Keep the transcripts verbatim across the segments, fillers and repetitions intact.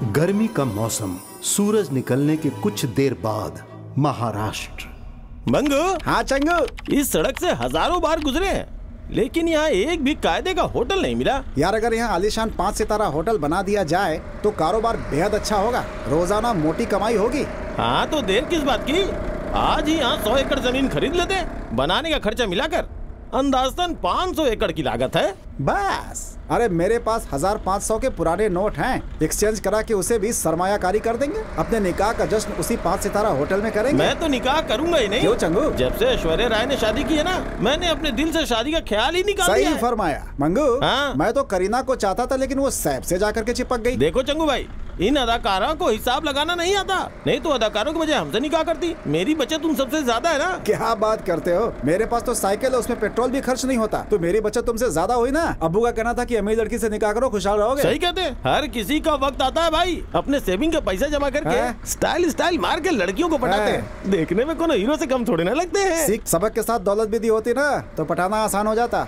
गर्मी का मौसम, सूरज निकलने के कुछ देर बाद महाराष्ट्र। मंगू। हाँ चंगू। इस सड़क से हजारों बार गुजरे हैं, लेकिन यहाँ एक भी कायदे का होटल नहीं मिला। यार अगर यहाँ आलीशान पाँच सितारा होटल बना दिया जाए तो कारोबार बेहद अच्छा होगा, रोजाना मोटी कमाई होगी। हाँ तो देर किस बात की, आज ही यहाँ सौ एकड़ जमीन खरीद लेते। बनाने का खर्चा मिलाकर अंदाजन पाँच सौ एकड़ की लागत है। बस। अरे मेरे पास हजार पाँच सौ के पुराने नोट हैं, एक्सचेंज करा के उसे भी सरमायाकारी कर देंगे। अपने निकाह का जश्न उसी पाँच सितारा होटल में करेंगे। मैं तो निकाह करूंगा ही नहीं। क्यों चंगू? जब से ऐश्वर्या राय ने शादी की है ना, मैंने अपने दिल से शादी का ख्याल ही निकाल दिया है। सही फरमाया मंगू। हाँ? मैं तो करीना को चाहता था, लेकिन वो सैफ से जाकर के चिपक गई। देखो चंगू भाई, इन अदाकारों को हिसाब लगाना नहीं आता, नहीं तो अदाकारों की वजह हमसे निकाह करती। मेरी बचत उन सबसे ज्यादा है ना। क्या बात करते हो, मेरे पास तो साइकिल है, उसमें पेट्रोल भी खर्च नहीं होता, तो मेरी बचत तुमसे ज्यादा हुई ना। अब्बू का कहना था कि अमीर लड़की से निकाह करो, खुशहाल रहोगे। सही कहते हैं, हर किसी का वक्त आता है भाई, अपने सेविंग का पैसा जमा करके स्टाइल स्टाइल मार के लड़कियों को पटाते हैं। देखने में कोनो हीरो से कम थोड़े ना लगते हैं। सीख सबक के साथ दौलत भी दी होती ना तो पटाना आसान हो जाता।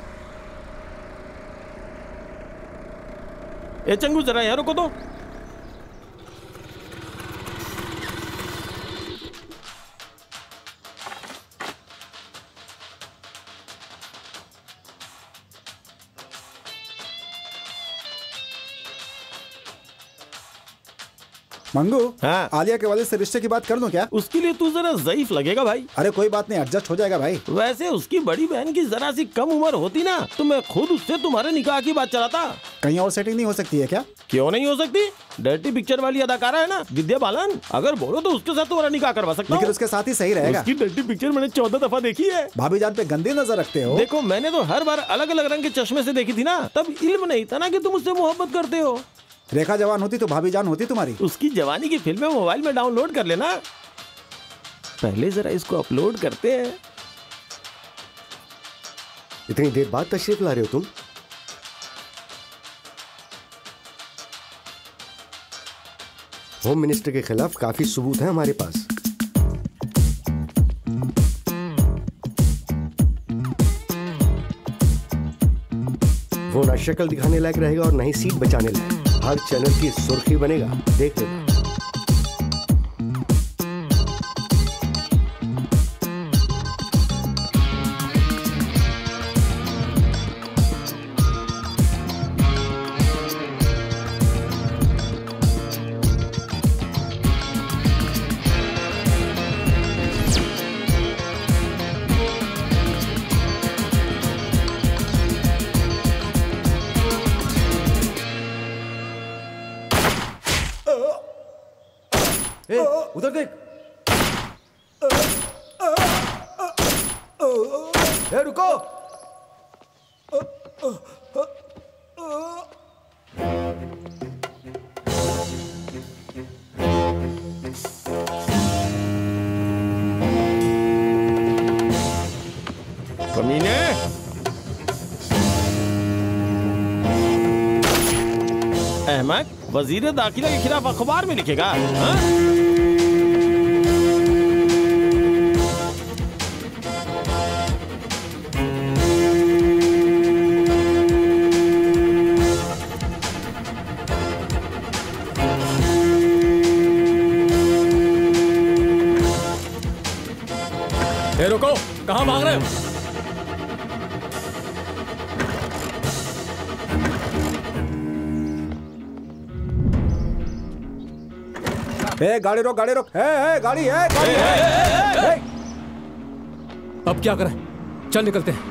ए चंगू जरा यार रुको तो। मंगू। हाँ? आलिया के वाले से रिश्ते की बात कर दूं क्या? उसके लिए तू जरा ज़ईफ लगेगा भाई। अरे कोई बात नहीं, एडजस्ट हो जाएगा भाई। वैसे उसकी बड़ी बहन की जरा सी कम उम्र होती ना तो मैं खुद उससे तुम्हारे निकाह की बात चलाता। कहीं और सेटिंग नहीं हो सकती है क्या? क्यों नहीं हो सकती, डर्टी पिक्चर वाली अदाकारा है ना विद्या बालन, अगर बोलो तो उसके साथ तुम्हारा निकाह करवा सकता हूं। लेकिन उसके साथ ही सही रहेगा। उसकी डर्टी पिक्चर मैंने चौदह दफा देखी है। भाभी जान पे गंदी नजर रखते हो। देखो मैंने तो हर बार अलग अलग रंग के चश्मे से देखी थी ना, तब इल्म नहीं था ना कि तुम उससे मोहब्बत करते हो। रेखा जवान होती तो भाभी जान होती तुम्हारी। उसकी जवानी की फिल्में मोबाइल में डाउनलोड कर लेना। पहले जरा इसको अपलोड करते हैं। इतनी देर बाद तशरीफ ला रहे हो तुम? होम मिनिस्टर के खिलाफ काफी सबूत है हमारे पास। वो ना शक्ल दिखाने लायक रहेगा और ना ही सीट बचाने लायक। हर चैनल की सुर्खी बनेगा, देख लेना। उधर देख। ए, रुको। कमीने, अहमद वजीर दाखिला के खिलाफ अखबार में लिखेगा। हाँ? ए, रुको, कहाँ भाग रहे हो? ए, गाड़ी रोक, गाड़ी रोक। ए, ए, गाड़ी है, गाड़ी है। ए, ए, ए, अब क्या करें? चल निकलते हैं।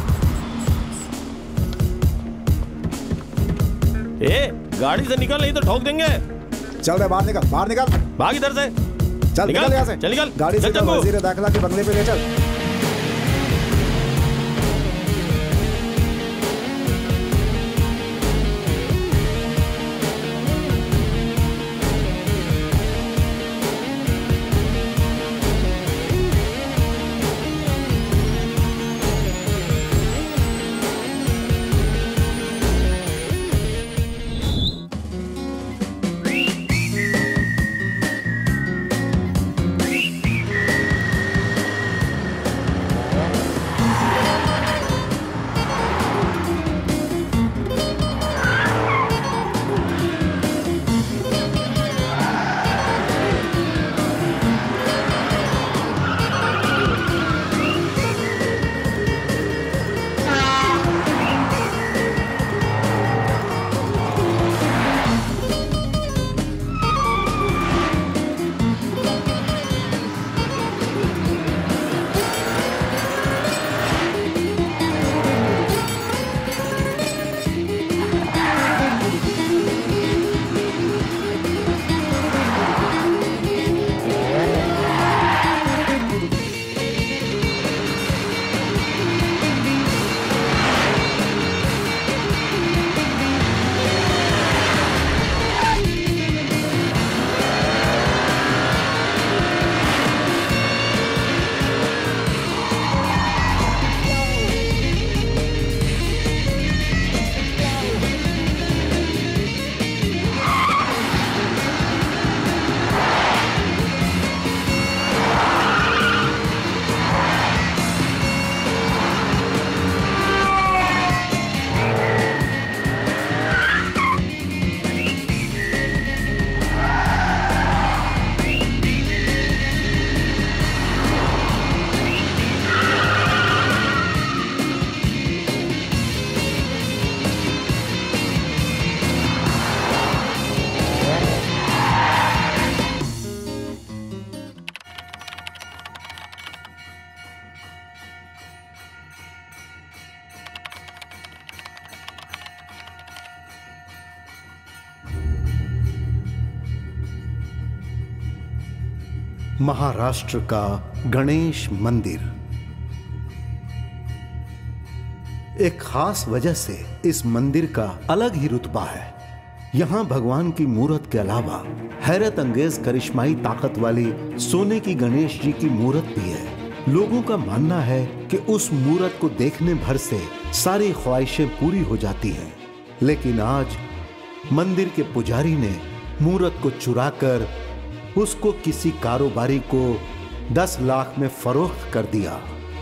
ए, गाड़ी से निकल नहीं तो ठोक देंगे। चल रहे, बाहर निकल, बाहर निकल। भाग इधर से। चल निकल यहाँ से। चल निकल। गाड़ी से वजीर दाखिला के बंगले पे ले चल। महाराष्ट्र का गणेश मंदिर। एक खास वजह से इस मंदिर का अलग ही रुतबा है। यहाँ भगवान की मूर्त के अलावा हैरत अंगेज करिश्माई ताकत वाली सोने की गणेश जी की मूर्त भी है। लोगों का मानना है कि उस मूर्त को देखने भर से सारी ख्वाहिशें पूरी हो जाती हैं। लेकिन आज मंदिर के पुजारी ने मूर्त को चुराकर उसको किसी कारोबारी को दस लाख में फरोख्त कर दिया।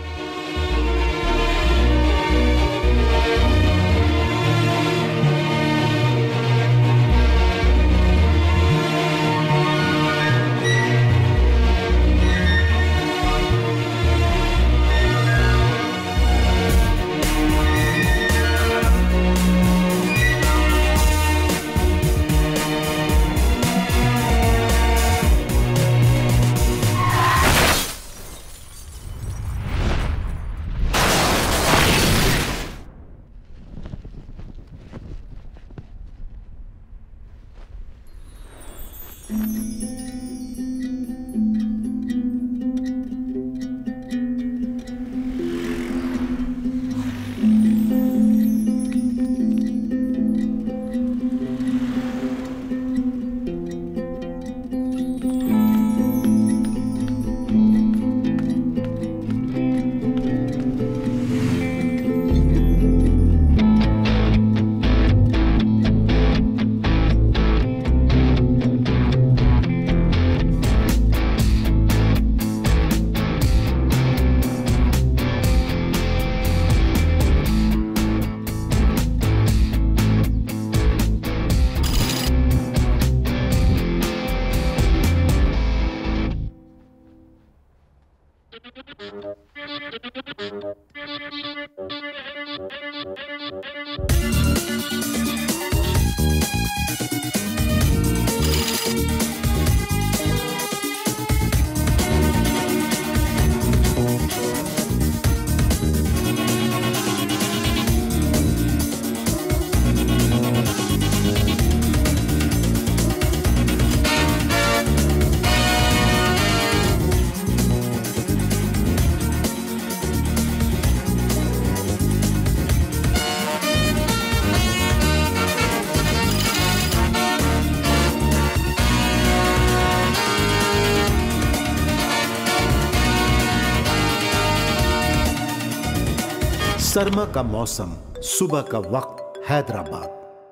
सरमा का मौसम, सुबह का वक्त, हैदराबाद।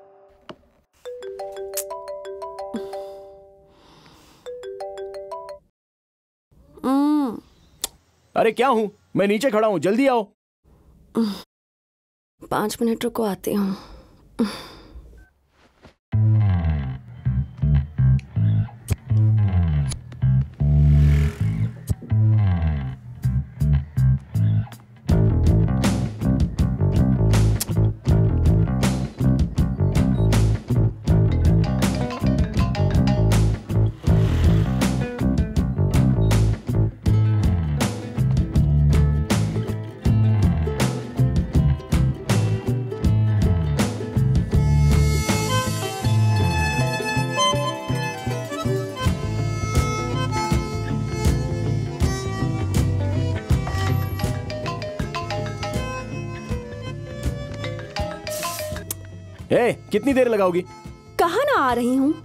अरे क्या हूं, मैं नीचे खड़ा हूं, जल्दी आओ। पांच मिनट रुको, आती हूँ। ए, कितनी देर लगाओगी? कहाँ ना आ रही हूँ।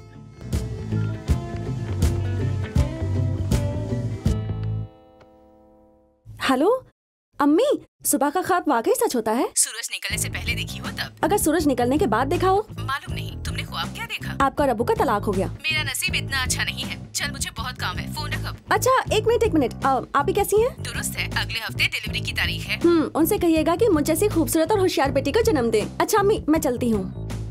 हेलो अम्मी, सुबह का ख्वाब वाकई सच होता है? सूरज निकलने से पहले देखी हो तब? अगर सूरज निकलने के बाद देखा हो? मालूम नहीं। तुमने ख्वाब क्या देखा? आपका रब्बू का तलाक हो गया। मेरा नसीब इतना अच्छा नहीं है। चल, मुझे बहुत काम है, फोन रख अब। अच्छा एक मिनट एक मिनट, आप ही कैसी हैं? दुरुस्त है, अगले हफ्ते डिलीवरी की तारीख है। हम्म, उनसे कहिएगा कि मुझ जैसी खूबसूरत और होशियार बेटी को जन्म दे। अच्छा अम्मी, मैं चलती हूँ।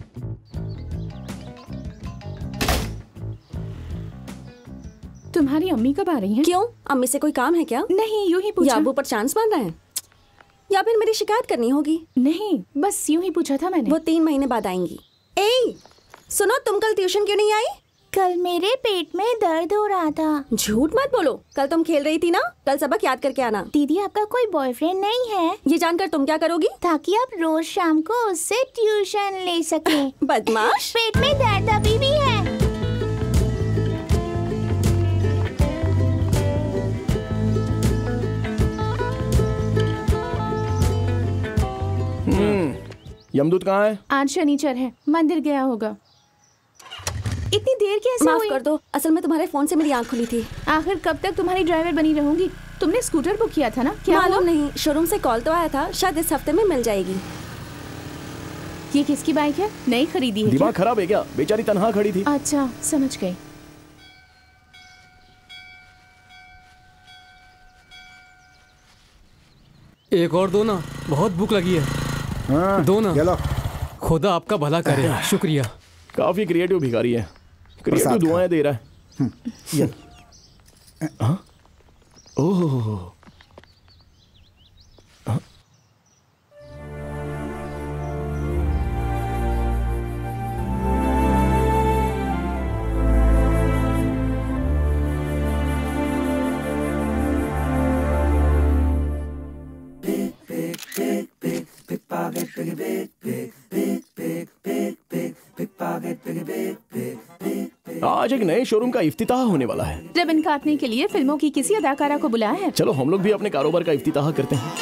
तुम्हारी अम्मी कब आ रही हैं? क्यों, अम्मी से कोई काम है क्या? नहीं, यूं ही पूछा। या अब्बू पर चांस मार रहे हैं, या फिर मेरी शिकायत करनी होगी? नहीं, बस यूं ही पूछा था मैंने। वो तीन महीने बाद आएंगी। ए, सुनो, तुम कल ट्यूशन क्यों नहीं आई? कल मेरे पेट में दर्द हो रहा था। झूठ मत बोलो, कल तुम खेल रही थी ना। कल सबक याद करके आना। दीदी, आपका कोई बॉयफ्रेंड नहीं है? ये जानकर तुम क्या करोगी? ताकि आप रोज शाम को उससे ट्यूशन ले सके। बदमाश। पेट में दर्द अभी भी है। यमदूत कहाँ है? आज शनिचर है, मंदिर गया होगा। इतनी देर कैसे माफ हुई? कर दो, असल में तुम्हारे फोन से मेरी आंख खुली थी। आखिर कब तक तुम्हारी ड्राइवर बनी रहूंगी? तुमने स्कूटर बुक किया था ना? क्या मालूम नहीं, शोरूम से कॉल तो आया था, शायद इस हफ्ते में मिल जाएगी। ये किसकी बाइक है? नई खरीदी है? दिमाग खराब है क्या? बेचारी तन्हा खड़ी थी। अच्छा, समझ गई। एक और दो ना, बहुत भूख लगी है। हाँ, दो ना। चलो। खुदा आपका भला करे। शुक्रिया। काफी क्रिएटिव भिखारी है, क्रिएटिव दुआएं दे रहा है। ये हाँ? ओह, आज एक नए शोरूम का इफ्तिताह होने वाला है। रिबन काटने के लिए फिल्मों की किसी अदाकारा को बुलाया है। चलो हम लोग भी अपने कारोबार का इफ्तिताह करते हैं।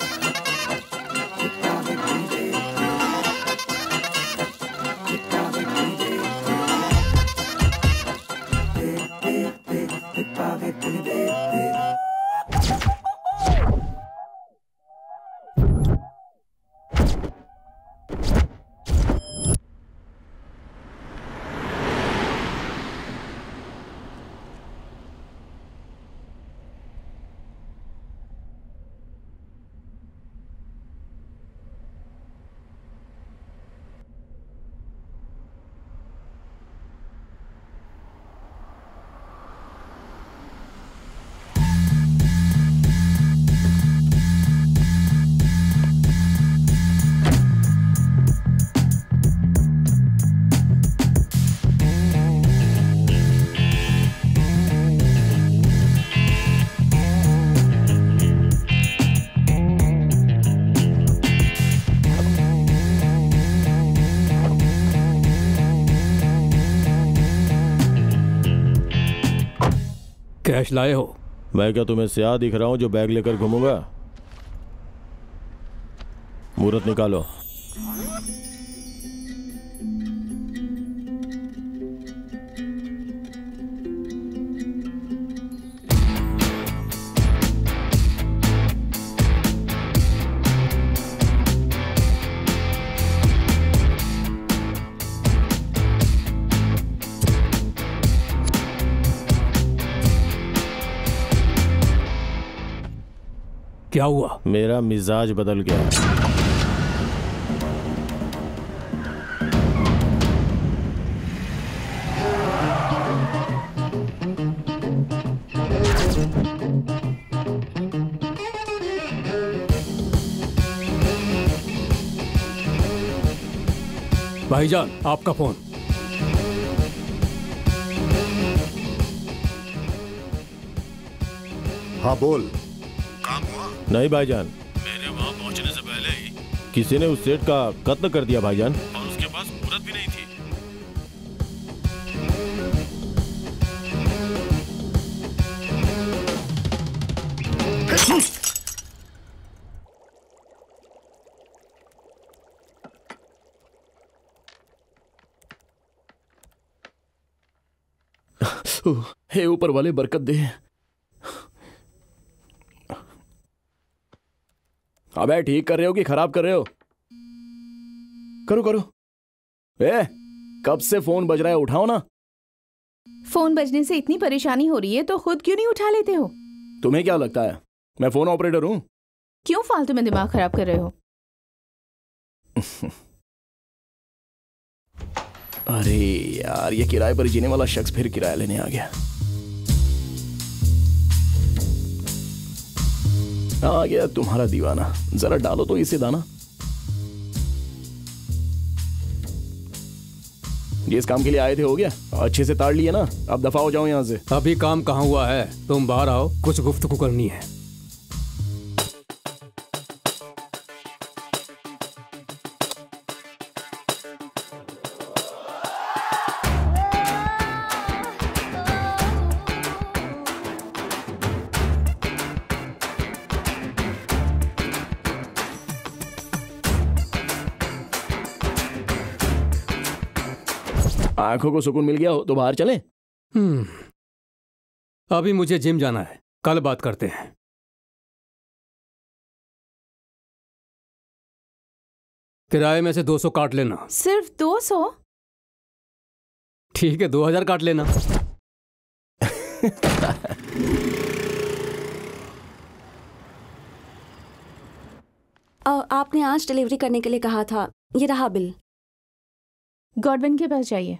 कैश लाए हो? मैं क्या तुम्हें स्याह दिख रहा हूं जो बैग लेकर घूमूंगा? मुहूर्त निकालो। क्या हुआ? मेरा मिजाज बदल गया। भाईजान, आपका फोन। हाँ बोल। नहीं भाईजान, मेरे वहां पहुंचने से पहले ही किसी ने उस सेठ का कत्ल कर दिया भाईजान, और उसके पास मुहूर्त भी नहीं थी। हे ऊपर वाले बरकत दे। अबे ठीक कर रहे हो कि खराब कर रहे हो? करो करो। ए, कब से फोन बज रहा है, उठाओ ना। फोन बजने से इतनी परेशानी हो रही है तो खुद क्यों नहीं उठा लेते हो? तुम्हें क्या लगता है मैं फोन ऑपरेटर हूं? क्यों फालतू में दिमाग खराब कर रहे हो? अरे यार, ये किराए पर जीने वाला शख्स फिर किराया लेने आ गया। आ गया तुम्हारा दीवाना, जरा डालो तो इसे दाना। ये इस काम के लिए आए थे, हो गया? अच्छे से ताड़ लिए ना, अब दफा हो जाओ यहां से। अभी काम कहाँ हुआ है, तुम बाहर आओ, कुछ गुफ्तगू करनी है। आंखों को सुकून मिल गया हो तो बाहर चलें? हम्म, अभी मुझे जिम जाना है, कल बात करते हैं। किराए में से दो सौ काट लेना। सिर्फ दो सौ? ठीक है, दो हजार काट लेना। आ, आपने आज डिलीवरी करने के लिए कहा था, ये रहा बिल। गॉडविन के पास जाइए।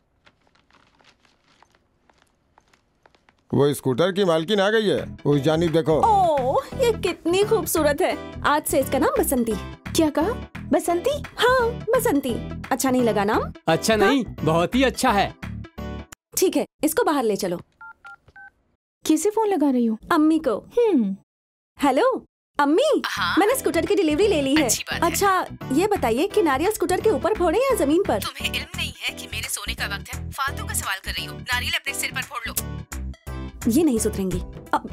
वो स्कूटर की मालकिन आ गई है, उस जानिब देखो। ओह, ये कितनी खूबसूरत है। आज से इसका नाम बसंती। क्या कहा? बसंती? हाँ, बसंती। अच्छा नहीं लगा नाम? अच्छा नहीं, बहुत ही अच्छा है। ठीक है, इसको बाहर ले चलो। किसे फोन लगा रही हो? अम्मी को। हम्म। हेलो अम्मी, हाँ? मैंने स्कूटर की डिलीवरी ले ली है। अच्छी बात है। अच्छा ये बताइए कि नारियल स्कूटर के ऊपर फोड़े या जमीन पर? तुम्हें इल्म नहीं है कि मेरे सोने का वक्त है? फालतू का सवाल कर रही हो। नारियल अपने सिर पर फोड़ लो। ये नहीं सुधरेंगी। अब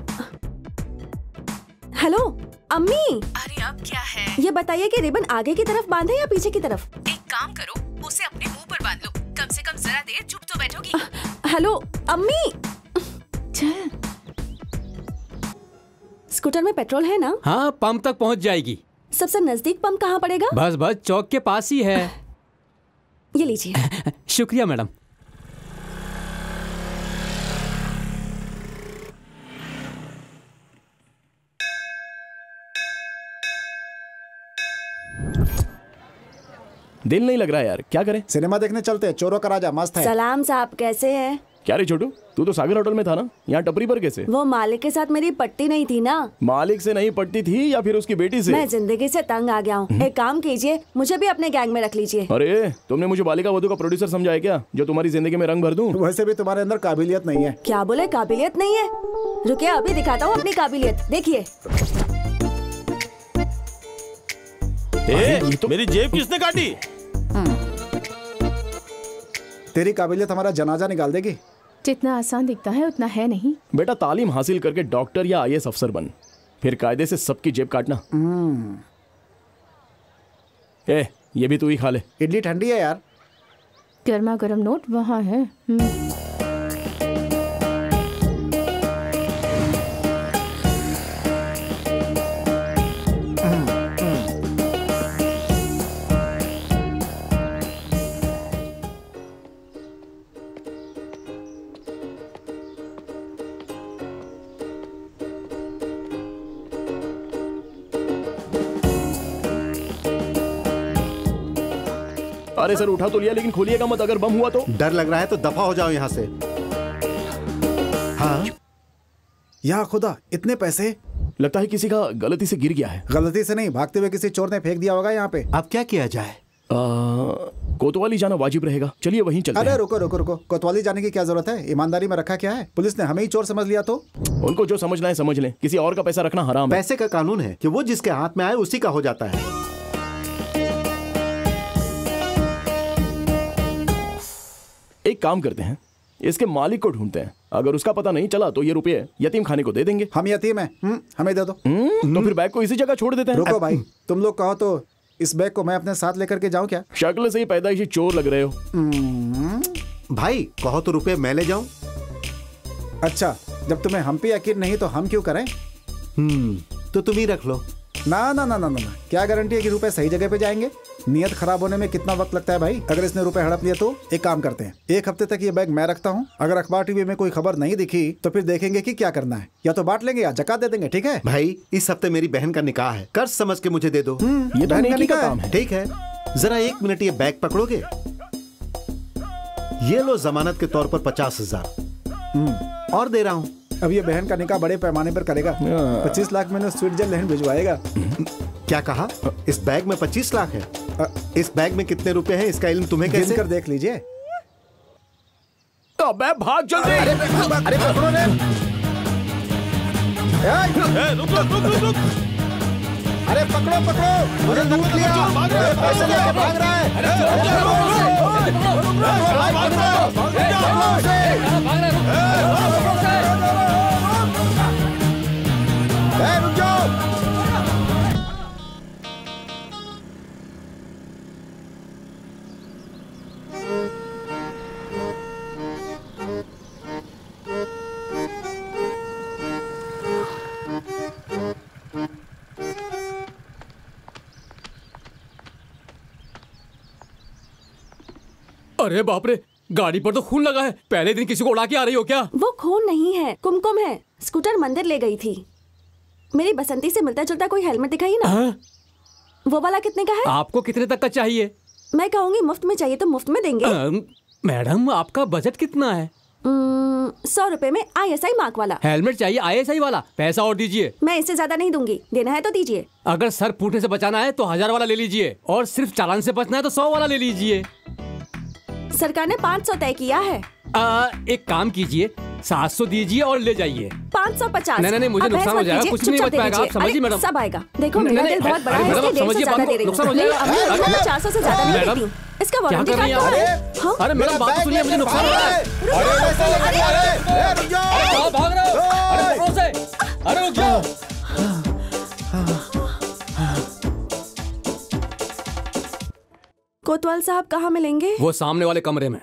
हेलो अम्मी, अरे अब क्या है? ये बताइए कि रिबन आगे की तरफ बांधे या पीछे की तरफ? एक काम करो, उसे अपने मुंह पर बांध लो। कम से कम जरा देर चुप तो बैठोगी। हेलो अम्मी, चल। स्कूटर में पेट्रोल है ना? हाँ, पंप तक पहुंच जाएगी। सबसे नजदीक पंप कहाँ पड़ेगा? बस बस चौक के पास ही है। ये लीजिए। शुक्रिया मैडम। दिल नहीं लग रहा यार, क्या करें? सिनेमा देखने चलते हैं, चोरों का राजा मस्त है। सलाम साहब, कैसे हैं? क्या रे छोटू, तू तो सागर होटल में था ना, यहाँ टपरी पर कैसे? वो मालिक के साथ मेरी पट्टी नहीं थी ना। मालिक से नहीं पटती थी या फिर उसकी बेटी से? मैं जिंदगी से तंग आ गया हूँ। एक काम कीजिए, मुझे भी अपने गैंग में रख लीजिए। अरे तुमने मुझे बालिका वधू का प्रोड्यूसर समझा है क्या, जो तुम्हारी जिंदगी में रंग भर दूं? वैसे भी तुम्हारे अंदर काबिलियत नहीं है। क्या बोले? काबिलियत नहीं है? रुकिए, अभी दिखाता हूँ अपनी काबिलियत, देखिए। ए, तो मेरी जेब किसने काटी? तेरी काबिलियत हमारा जनाजा निकाल देगी। जितना आसान दिखता है उतना है नहीं। बेटा तालीम हासिल करके डॉक्टर या आई ए एस अफसर बन, फिर कायदे से सबकी जेब काटना। ए, ये भी तू ही खा ले। इडली ठंडी है यार। गर्मा गर्म नोट वहाँ है। हम्म। अरे सर उठा तो लिया, लेकिन खोलिएगा मत, अगर बम हुआ तो। डर लग रहा है तो दफा हो जाओ यहाँ से। हाँ, या खुदा, इतने पैसे? लगता है किसी का गलती से गिर गया है। गलती से नहीं, भागते हुए किसी चोर ने फेंक दिया होगा यहाँ पे। अब क्या किया जाए? आ, कोतवाली जाना वाजिब रहेगा, चलिए वहीं चलते अरे हैं। रुको रुको रुको, कोतवाली जाने की क्या जरूरत है? ईमानदारी में रखा क्या है? पुलिस ने हमें ही चोर समझ लिया तो? उनको जो समझना है समझ लें, किसी और का पैसा रखना हराम है। पैसे का कानून है कि वो जिसके हाथ में आए उसी का हो जाता है। एक काम करते हैं, इसके मालिक को ढूंढते हैं, अगर उसका पता नहीं चला तो ये रुपए यतीम खाने को दे देंगे। हम यतीम हैं, हम्म, हमें दे दो। तो फिर बैग को इसी जगह छोड़ देते हैं। रुको भाई, तुम लोग कहो तो इस बैग को मैं अपने साथ लेकर के जाऊं क्या? शक्ल से ही पैदाइशी चोर लग रहे हो। भाई कहो तो रुपए मैं ले जाऊं। अच्छा, जब तुम्हें हम पे यकीन नहीं तो हम क्यों करें? हम्म, तो तुम ही रख लो। ना ना ना ना ना ना, क्या गारंटी है कि रुपए सही जगह पे जाएंगे? नियत खराब होने में कितना वक्त लगता है भाई। अगर इसने रुपए हड़प लिए तो एक काम करते हैं, एक हफ्ते तक ये बैग मैं रखता हूँ। अगर अखबार टीवी में कोई खबर नहीं दिखी तो फिर देखेंगे कि क्या करना है, या तो बांट लेंगे या जकात दे देंगे। ठीक है भाई, इस हफ्ते मेरी बहन का निकाह है, कर्ज समझ के मुझे दे दो। ये तो नेकी का काम है। ठीक है, जरा एक मिनट ये बैग पकड़ोगे? ये लो जमानत के तौर पर पचास हजार और दे रहा हूँ। अब ये बहन का निकाह बड़े पैमाने पर करेगा। पच्चीस लाख में स्विट्जरलैंड भिजवाएगा। क्या कहा? इस बैग में पच्चीस लाख है? इस बैग में कितने रुपए हैं इसका इल्म तुम्हें कैसे? कर देख लीजिए। तो मैं भाग जल्दी। अरे अरे पकड़ो रे। रुक रुक रुक रुक रुक। अरे पकड़ो पकड़ो, मुझे लूट लिया। पैसे लेके भाग रहा है। रुक जाओ। अरे बाप रे, गाड़ी पर तो खून लगा है। पहले दिन किसी को उड़ा के आ रही हो क्या? वो खून नहीं है, कुमकुम है। स्कूटर मंदिर ले गई थी। मेरी बसंती से मिलता जुलता कोई हेलमेट दिखाई ना। हाँ? वो वाला कितने का है? आपको कितने तक का चाहिए? मैं कहूँगी मुफ्त में चाहिए तो मुफ्त में देंगे। आ, मैडम आपका बजट कितना है? सौ रुपए में आई एस आई मार्क वाला हेलमेट चाहिए। आई एस आई वाला? पैसा और दीजिए। मैं इससे ज्यादा नहीं दूंगी, देना है तो दीजिए। अगर सर फूटने से बचाना है तो हजार वाला ले लीजिए, और सिर्फ चालान से बचना है तो सौ वाला ले लीजिए। सरकार ने पाँच सौ तय किया है। आ, एक काम कीजिए, सात सौ दीजिए और ले जाइए। पाँच सौ पचास। नहीं नहीं मुझे नुकसान हो जाएगा, कुछ नहीं बच पाएगा। आप समझिए मैडम। सब आएगा। देखो मेरा दिल बहुत बड़ा है, इसलिए डेढ़ सौ ज्यादा दे रही हूँ। मैं चार सौ से ज्यादा नहीं देती हूँ। इसका वारंटी कार्ड कहाँ है? अरे मेरा बात तो सुनिए, मुझे नुकसान हो रहा है। अरे भाग रहे हो? अरे पकड़ो से। अरे रुक जाओ। कोतवाल साहब कहाँ मिलेंगे? वो सामने वाले कमरे में।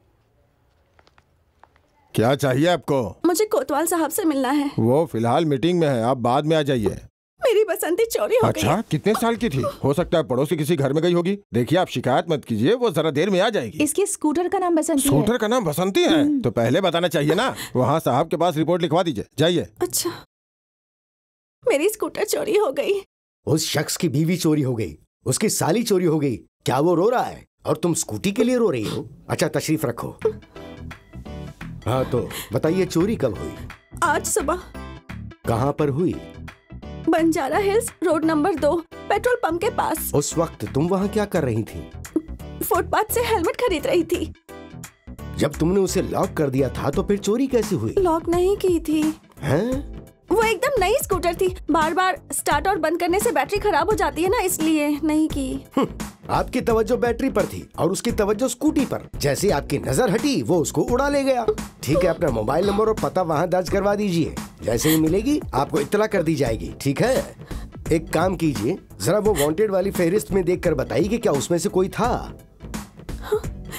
क्या चाहिए आपको? मुझे कोतवाल साहब से मिलना है। वो फिलहाल मीटिंग में है, आप बाद में आ जाइए। मेरी बसंती चोरी हो अच्छा, गई। कितने साल की थी? हो सकता है पड़ोसी किसी घर में गई होगी। देखिए आप शिकायत मत कीजिए, वो जरा देर में आ जाएगी। इसके स्कूटर का नाम बसंती है। स्कूटर का नाम बसंती है? तो पहले बताना चाहिए ना। वहाँ साहब के पास रिपोर्ट लिखवा दीजिए, जाइए। अच्छा, मेरी स्कूटर चोरी हो गई। उस शख्स की बीवी चोरी हो गई, उसकी साली चोरी हो गई। क्या वो रो रहा है और तुम स्कूटी के लिए रो रही हो? अच्छा तशरीफ रखो। हाँ तो बताइए, चोरी कब हुई? आज सुबह। कहाँ पर हुई? बंजारा हिल्स रोड नंबर दो, पेट्रोल पंप के पास। उस वक्त तुम वहाँ क्या कर रही थी? फुटपाथ से हेलमेट खरीद रही थी। जब तुमने उसे लॉक कर दिया था तो फिर चोरी कैसे हुई? लॉक नहीं की थी। हैं? वो एकदम नई स्कूटर थी, बार बार स्टार्ट और बंद करने से बैटरी खराब हो जाती है ना, इसलिए नहीं की। आपकी तवज्जो बैटरी पर थी और उसकी तवज्जो स्कूटी पर। जैसे आपकी नजर हटी वो उसको उड़ा ले गया। ठीक है, अपना मोबाइल नंबर और पता वहाँ दर्ज करवा दीजिए। जैसे ही मिलेगी आपको इत्तला कर दी जाएगी, ठीक है? एक काम कीजिए, जरा वो वांटेड वाली फहरिस्त में देखकर बताइए कि क्या उसमें से कोई था। हाँ?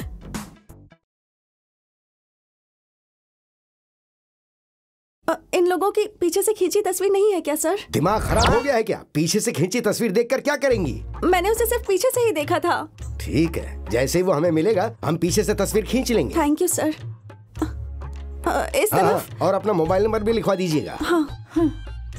इन लोगों की पीछे से खींची तस्वीर नहीं है क्या सर? दिमाग खराब हो गया है क्या? पीछे से खींची तस्वीर देखकर क्या करेंगी? मैंने उसे सिर्फ पीछे से ही देखा था। ठीक है, जैसे ही वो हमें मिलेगा हम पीछे से तस्वीर खींच लेंगे। Thank you sir. इस हाँ, तरफ। और अपना मोबाइल नंबर भी लिखवा दीजिएगा। हाँ, हाँ।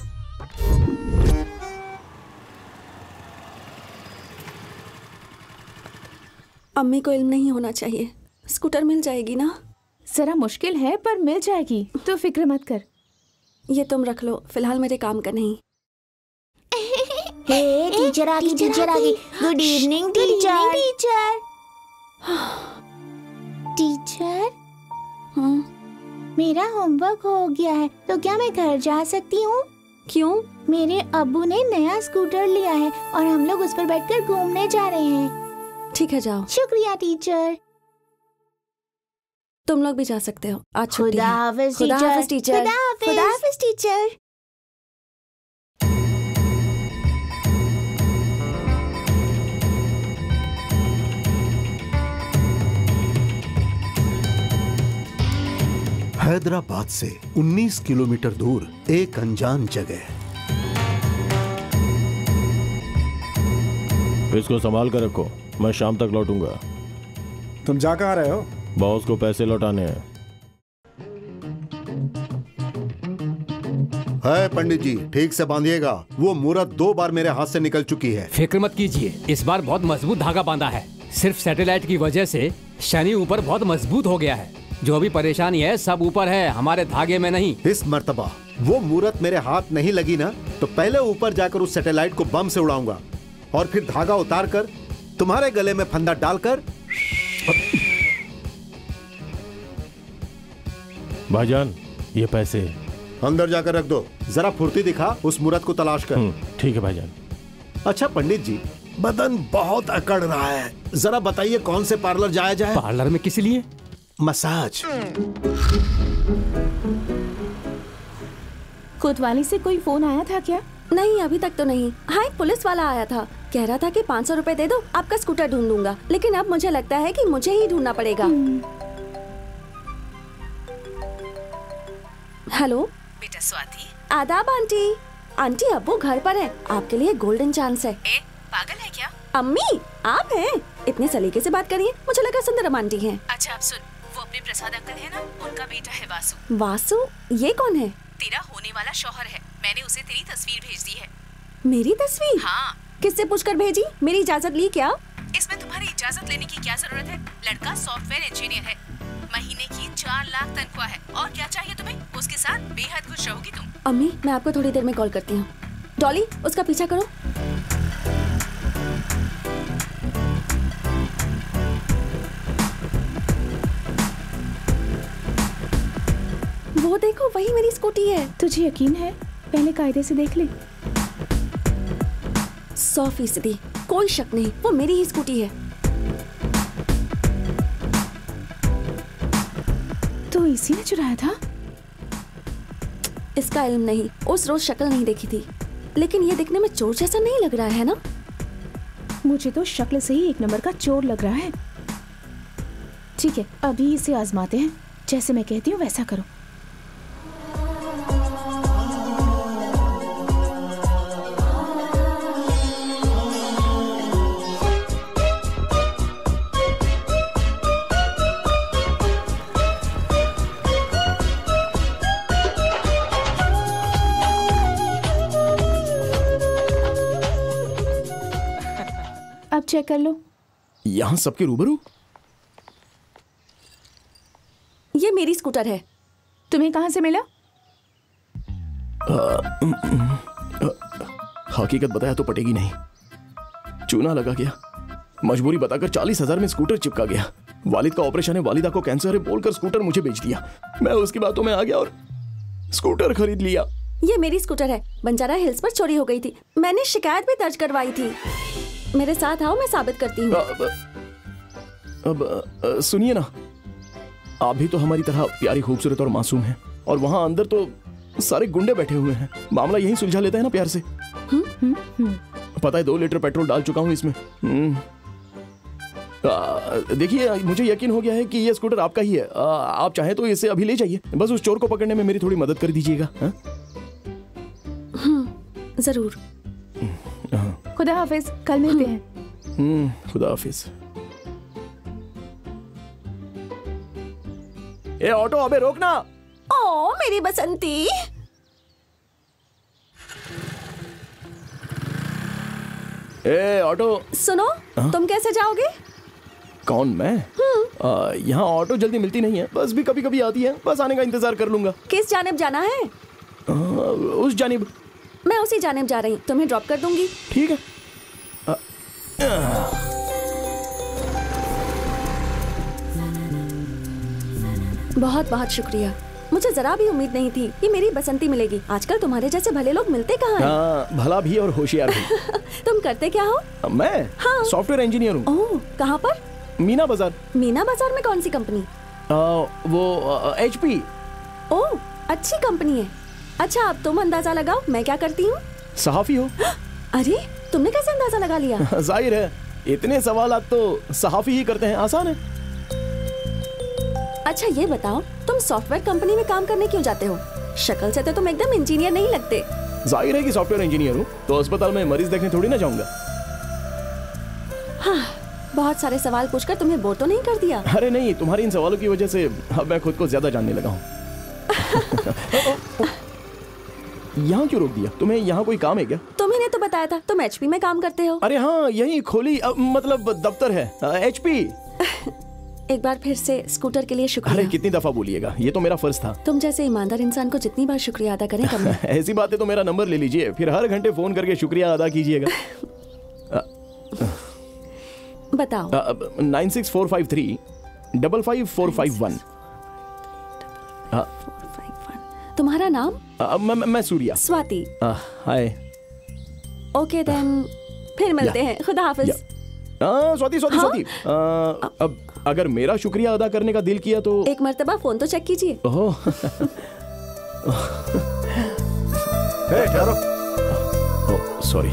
अम्मी को इल्म नहीं होना चाहिए। स्कूटर मिल जाएगी ना? जरा मुश्किल है पर मिल जाएगी, तो फिक्र मत कर। ये तुम रख लो, फिलहाल मेरे काम का नहीं। हे टीचर आ गई, टीचर आ गई। Good evening teacher. Teacher teacher हाँ? मेरा होमवर्क हो गया है, तो क्या मैं घर जा सकती हूँ? क्यों? मेरे अब्बू ने नया स्कूटर लिया है और हम लोग उस पर बैठकर घूमने जा रहे हैं। ठीक है, जाओ। शुक्रिया टीचर। तुम लोग भी जा सकते हो, आज छुट्टी खुदा है। हाफिज खुदा टीचर। हाफिज टीचर। खुदा हाफिज। खुदा हाफिज टीचर। हैदराबाद से उन्नीस किलोमीटर दूर एक अनजान जगह। इसको संभाल कर रखो, मैं शाम तक लौटूंगा। तुम जा कहाँ रहे हो? बॉस को पैसे लौटाने हैं। है पंडित जी, ठीक से बांधिएगा। वो मूरत दो बार मेरे हाथ से निकल चुकी है। फिक्र मत कीजिए, इस बार बहुत मजबूत धागा बांधा है। सिर्फ सैटेलाइट की वजह से शनि ऊपर बहुत मजबूत हो गया है। जो भी परेशानी है सब ऊपर है, हमारे धागे में नहीं। इस मर्तबा वो मूरत मेरे हाथ नहीं लगी ना, तो पहले ऊपर जाकर उस सैटेलाइट को बम से उड़ाऊंगा और फिर धागा उतार कर तुम्हारे गले में फंदा डालकर। भाईजान, ये पैसे अंदर जाकर रख दो। जरा फुर्ती दिखा, उस मूरत को तलाश कर। ठीक है भाईजान। अच्छा पंडित जी, बदन बहुत अकड़ रहा है, जरा बताइए कौन से पार्लर जाया जाए? पार्लर में किस लिए? मसाज। कोतवाली से कोई फोन आया था क्या? नहीं, अभी तक तो नहीं। हाँ, एक पुलिस वाला आया था, कह रहा था कि पाँच सौ रुपए दे दो, आपका स्कूटर ढूंढ दूंगा। लेकिन अब मुझे लगता है कि मुझे ही ढूंढना पड़ेगा। हेलो बेटा स्वाति। आदाब आंटी। आंटी, अब्बू घर पर है, आपके लिए गोल्डन चांस है। ए, पागल है क्या? अम्मी आप हैं? इतने सलीके से बात करिए, मुझे लगा सुंदरम आंटी हैं। अच्छा अब सुन, वो अपने प्रसाद अंकल है ना, उनका बेटा है वासु। वासु? ये कौन है? तेरा होने वाला शौहर है। मैंने उसे तेरी तस्वीर भेज दी है। मेरी तस्वीर? हाँ। किससे पूछकर भेजी? मेरी इजाजत ली क्या? इसमें तुम्हारी इजाजत लेने की क्या जरूरत है? लड़का सॉफ्टवेयर इंजीनियर है, महीने की चार लाख तनख्वाह है, और क्या चाहिए तुम्हें? उसके साथ बेहद खुश रहोगी तुम। अम्मी मैं आपको थोड़ी देर में कॉल करती हूँ। डॉली उसका पीछा करो। वो देखो वही मेरी स्कूटी है। तुझे यकीन है? पहले कायदे से देख ले। सौ फीसदी कोई शक नहीं, वो मेरी ही स्कूटी है। तो इसी ने चुराया था? इसका इल्म नहीं, उस रोज शक्ल नहीं देखी थी, लेकिन ये दिखने में चोर जैसा नहीं लग रहा है ना? मुझे तो शक्ल से ही एक नंबर का चोर लग रहा है। ठीक है, अभी इसे आजमाते हैं। जैसे मैं कहती हूँ वैसा करो। अब चेक कर लो। यहाँ सबके रूबरू? ये मेरी स्कूटर है। तुम्हें कहाँ से मिला? हकीकत बताया तो पटेगी नहीं। चूना लगा गया। मजबूरी बताकर चालीस हजार में स्कूटर चिपका गया। वालिद का ऑपरेशन है, वालिदा को कैंसर है बोलकर स्कूटर मुझे बेच दिया। मैं उसकी बातों में आ गया और स्कूटर खरीद लिया। ये मेरी स्कूटर है, बंजारा हिल्स पर चोरी हो गई थी। मैंने शिकायत भी दर्ज करवाई थी। मेरे साथ आओ, मैं साबित करती हूँ। अब, अब सुनिए ना, आप भी तो हमारी तरह प्यारी खूबसूरत और मासूम हैं, और वहाँ अंदर तो सारे गुंडे बैठे हुए हैं। मामला यही सुलझा लेते हैं ना प्यार से। हुँ, हुँ, हुँ। पता है दो लीटर पेट्रोल डाल चुका हूँ इसमें। देखिए मुझे यकीन हो गया है कि ये स्कूटर आपका ही है। आ, आप चाहे तो इसे अभी ले जाइए। बस उस चोर को पकड़ने में मेरी थोड़ी मदद कर दीजिएगा। जरूर। खुदा हाफिज, कल मिलते हैं। हम्म खुदा हाफिज। ए ऑटो, अबे रोकना। ओ मेरी बसंती। ए ऑटो सुनो, हा? तुम कैसे जाओगे? कौन, मैं? आ, यहाँ ऑटो जल्दी मिलती नहीं है, बस भी कभी कभी आती है। बस आने का इंतजार कर लूंगा। किस जानिब जाना है? आ, उस जानिब। मैं उसी जानिब जा रही हूँ, तुम्हें ड्रॉप कर दूंगी। ठीक है। आ, बहुत बहुत शुक्रिया। मुझे जरा भी उम्मीद नहीं थी कि मेरी बसंती मिलेगी। आजकल तुम्हारे जैसे भले लोग मिलते कहाँ हैं? हाँ, भला भी और होशियार भी। तुम करते क्या हो? मैं हाँ। सॉफ्टवेयर इंजीनियर हूँ। ओह, कहाँ पर? मीना बाजार। मीना बाजार में कौन सी कंपनी? आ, वो एच पी। ओह, अच्छी कंपनी है। अच्छा, अब तुम अंदाजा लगाओ मैं क्या करती हूँ। सहाफी हो। अरे, तुमने कैसे अंदाजा लगा लिया? जाहिर है, इतने सवाल तो सहाफी ही करते हैं, आसान है। अच्छा ये बताओ, तुम सॉफ्टवेयर कंपनी में काम करने क्यों जाते हो? शक्ल से तो तुम एकदम इंजीनियर नहीं लगते। जाहिर है कि सॉफ्टवेयर इंजीनियर हूँ, तो अस्पताल में मरीज देखने थोड़ी ना जाऊंगा। हाँ, बहुत सारे सवाल पूछकर तुम्हें बोर तो नहीं कर दिया? अरे नहीं, तुम्हारे इन सवालों की वजह से अब मैं खुद को ज्यादा जानने लगा हूँ। यहाँ क्यों रोक दिया? तुम्हें यहाँ कोई काम है क्या? तुम्ही ने तो बताया था तुम एच पी में काम करते हो। अरे हाँ, यही खोली आ, मतलब दफ्तर है एच पी। एक बार फिर से स्कूटर के लिए शुक्रिया। अरे कितनी दफा बोलिएगा, ये तो मेरा फर्ज था। तुम जैसे ईमानदार इंसान को जितनी बार शुक्रिया अदा करें कम है। ऐसी बात है तो मेरा नंबर ले लीजिए, फिर हर घंटे फोन करके शुक्रिया अदा कीजिएगा। बताओ। Nine six four five three double five four five one. तुम्हारा नाम? आ, मैं, मैं Surya. Swati. Hi. Okay then, फिर मिलते हैं। खुदा हाफिज। स्वाति स्वाति हाँ? स्वाति आ, अब अगर मेरा शुक्रिया अदा करने का दिल किया तो एक मर्तबा फोन तो चेक कीजिए। Oh sorry.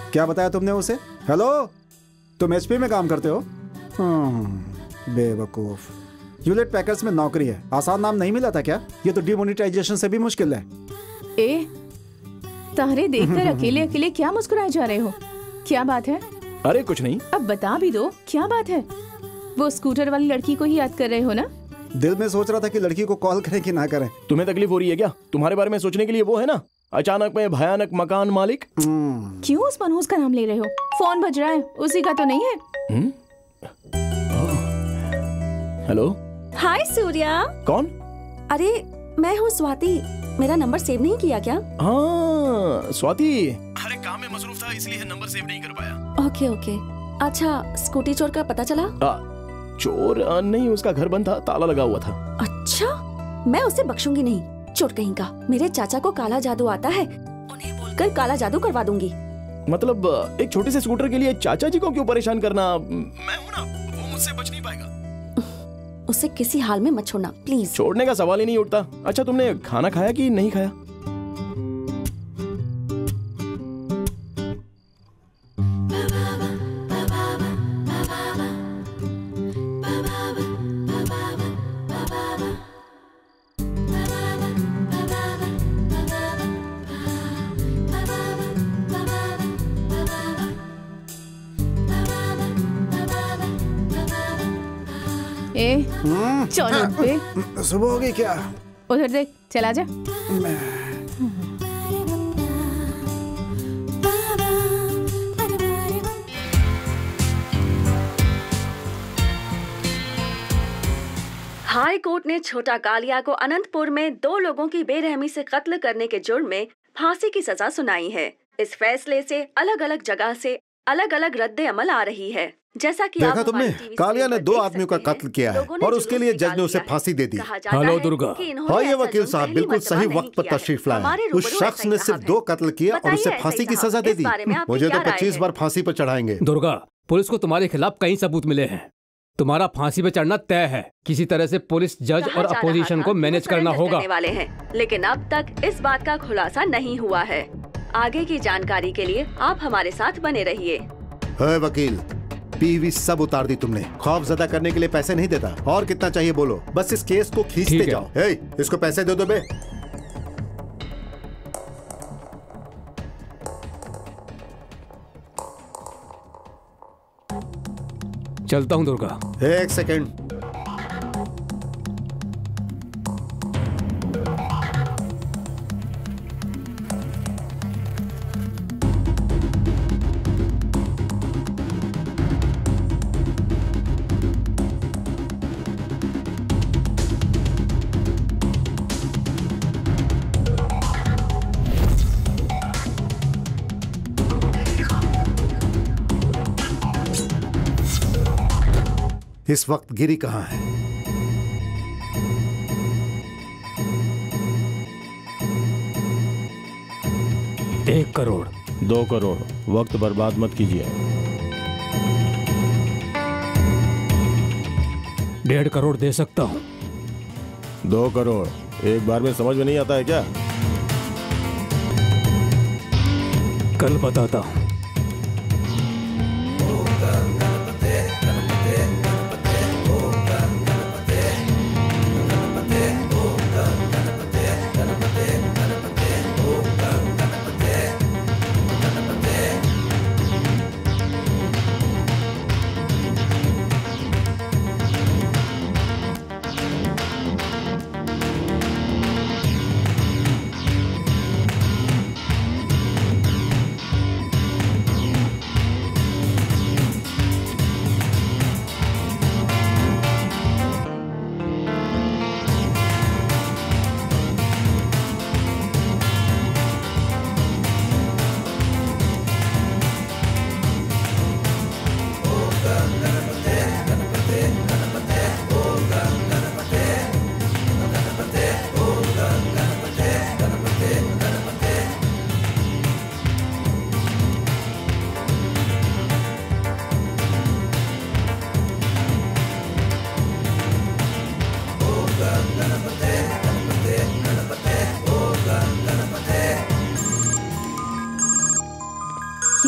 क्या बताया तुमने उसे? हेलो, तुम एचपी में काम करते हो? हम्म, बेवकूफ। यूलेट पैकर्स में नौकरी है, आसान नाम नहीं मिला था क्या? ये तो डिमोनेटाइजेशन से भी मुश्किल है। ए, तारे देखकर अकेले अकेले क्या मुस्कुराए जा रहे हो? क्या बात है? अरे कुछ नहीं। अब बता भी दो, क्या बात है? वो स्कूटर वाली लड़की को ही याद कर रहे हो ना? दिल में सोच रहा था कि लड़की को कॉल करें कि ना करें। तुम्हें तकलीफ हो रही है क्या? तुम्हारे बारे में सोचने के लिए वो है ना, अचानक में भयानक मकान मालिक। क्यों उस मनहूस का नाम ले रहे हो? फोन बज रहा है, उसी का तो नहीं है? हेलो। हाय सूर्या। कौन? अरे मैं हूँ स्वाति, मेरा नंबर सेव नहीं किया क्या? हाँ स्वाति, अरे काम में मसरूफ था इसलिए नंबर सेव नहीं कर पाया। Okay okay. अच्छा, स्कूटी चोर का पता चला? आ, चोर आ, नहीं, उसका घर बंद था, ताला लगा हुआ था। अच्छा, मैं उसे बख्शूंगी नहीं, चोर कहीं का। मेरे चाचा को काला जादू आता है, उन्हें बोलकर काला जादू करवा दूंगी। मतलब एक छोटे से स्कूटर के लिए चाचा जी को क्यों परेशान करना? मैं हूँ ना, वो मुझसे बच नहीं पाएगा। उसे किसी हाल में मत छोड़ना प्लीज। छोड़ने का सवाल ही नहीं उठता। अच्छा, तुमने खाना खाया कि नहीं खाया? ए, चलो बे। सुबह हो गई क्या? उधर देख, चला जा। हाई कोर्ट ने छोटा कालिया को अनंतपुर में दो लोगों की बेरहमी से कत्ल करने के जुर्म में फांसी की सजा सुनाई है। इस फैसले से अलग अलग जगह से अलग अलग रद्द अमल आ रही है। जैसा कि देखा तुमने, कालिया ने दो आदमियों का कत्ल किया है और उसके लिए जज ने उसे फांसी दे दी। हेलो दुर्गा। हाँ, ये वकील साहब बिल्कुल सही वक्त पर तशरीफ लाए। उस शख्स ने सिर्फ दो कत्ल किए और उसे फांसी की सजा दे दी। मुझे तो पच्चीस बार फांसी पर चढ़ाएंगे। दुर्गा, पुलिस को तुम्हारे खिलाफ कई सबूत मिले हैं, तुम्हारा फांसी पे चढ़ना तय है। किसी तरह से पुलिस, जज और अपोजिशन को मैनेज करना होगा। वाले हैं, लेकिन अब तक इस बात का खुलासा नहीं हुआ है। आगे की जानकारी के लिए आप हमारे साथ बने रहिए। है वकील, पीवी सब उतार दी तुमने। खौफजदा करने के लिए पैसे नहीं देता। और कितना चाहिए बोलो, बस इस केस को खींचते जाओ। हे, इसको पैसे दे दो बे। चलता हूँ दुर्गा। एक सेकेंड। इस वक्त गिरी कहाँ है? एक करोड़, दो करोड़, वक्त बर्बाद मत कीजिए। डेढ़ करोड़ दे सकता हूँ। दो करोड़ एक बार में समझ में नहीं आता है क्या? कल बताता हूँ।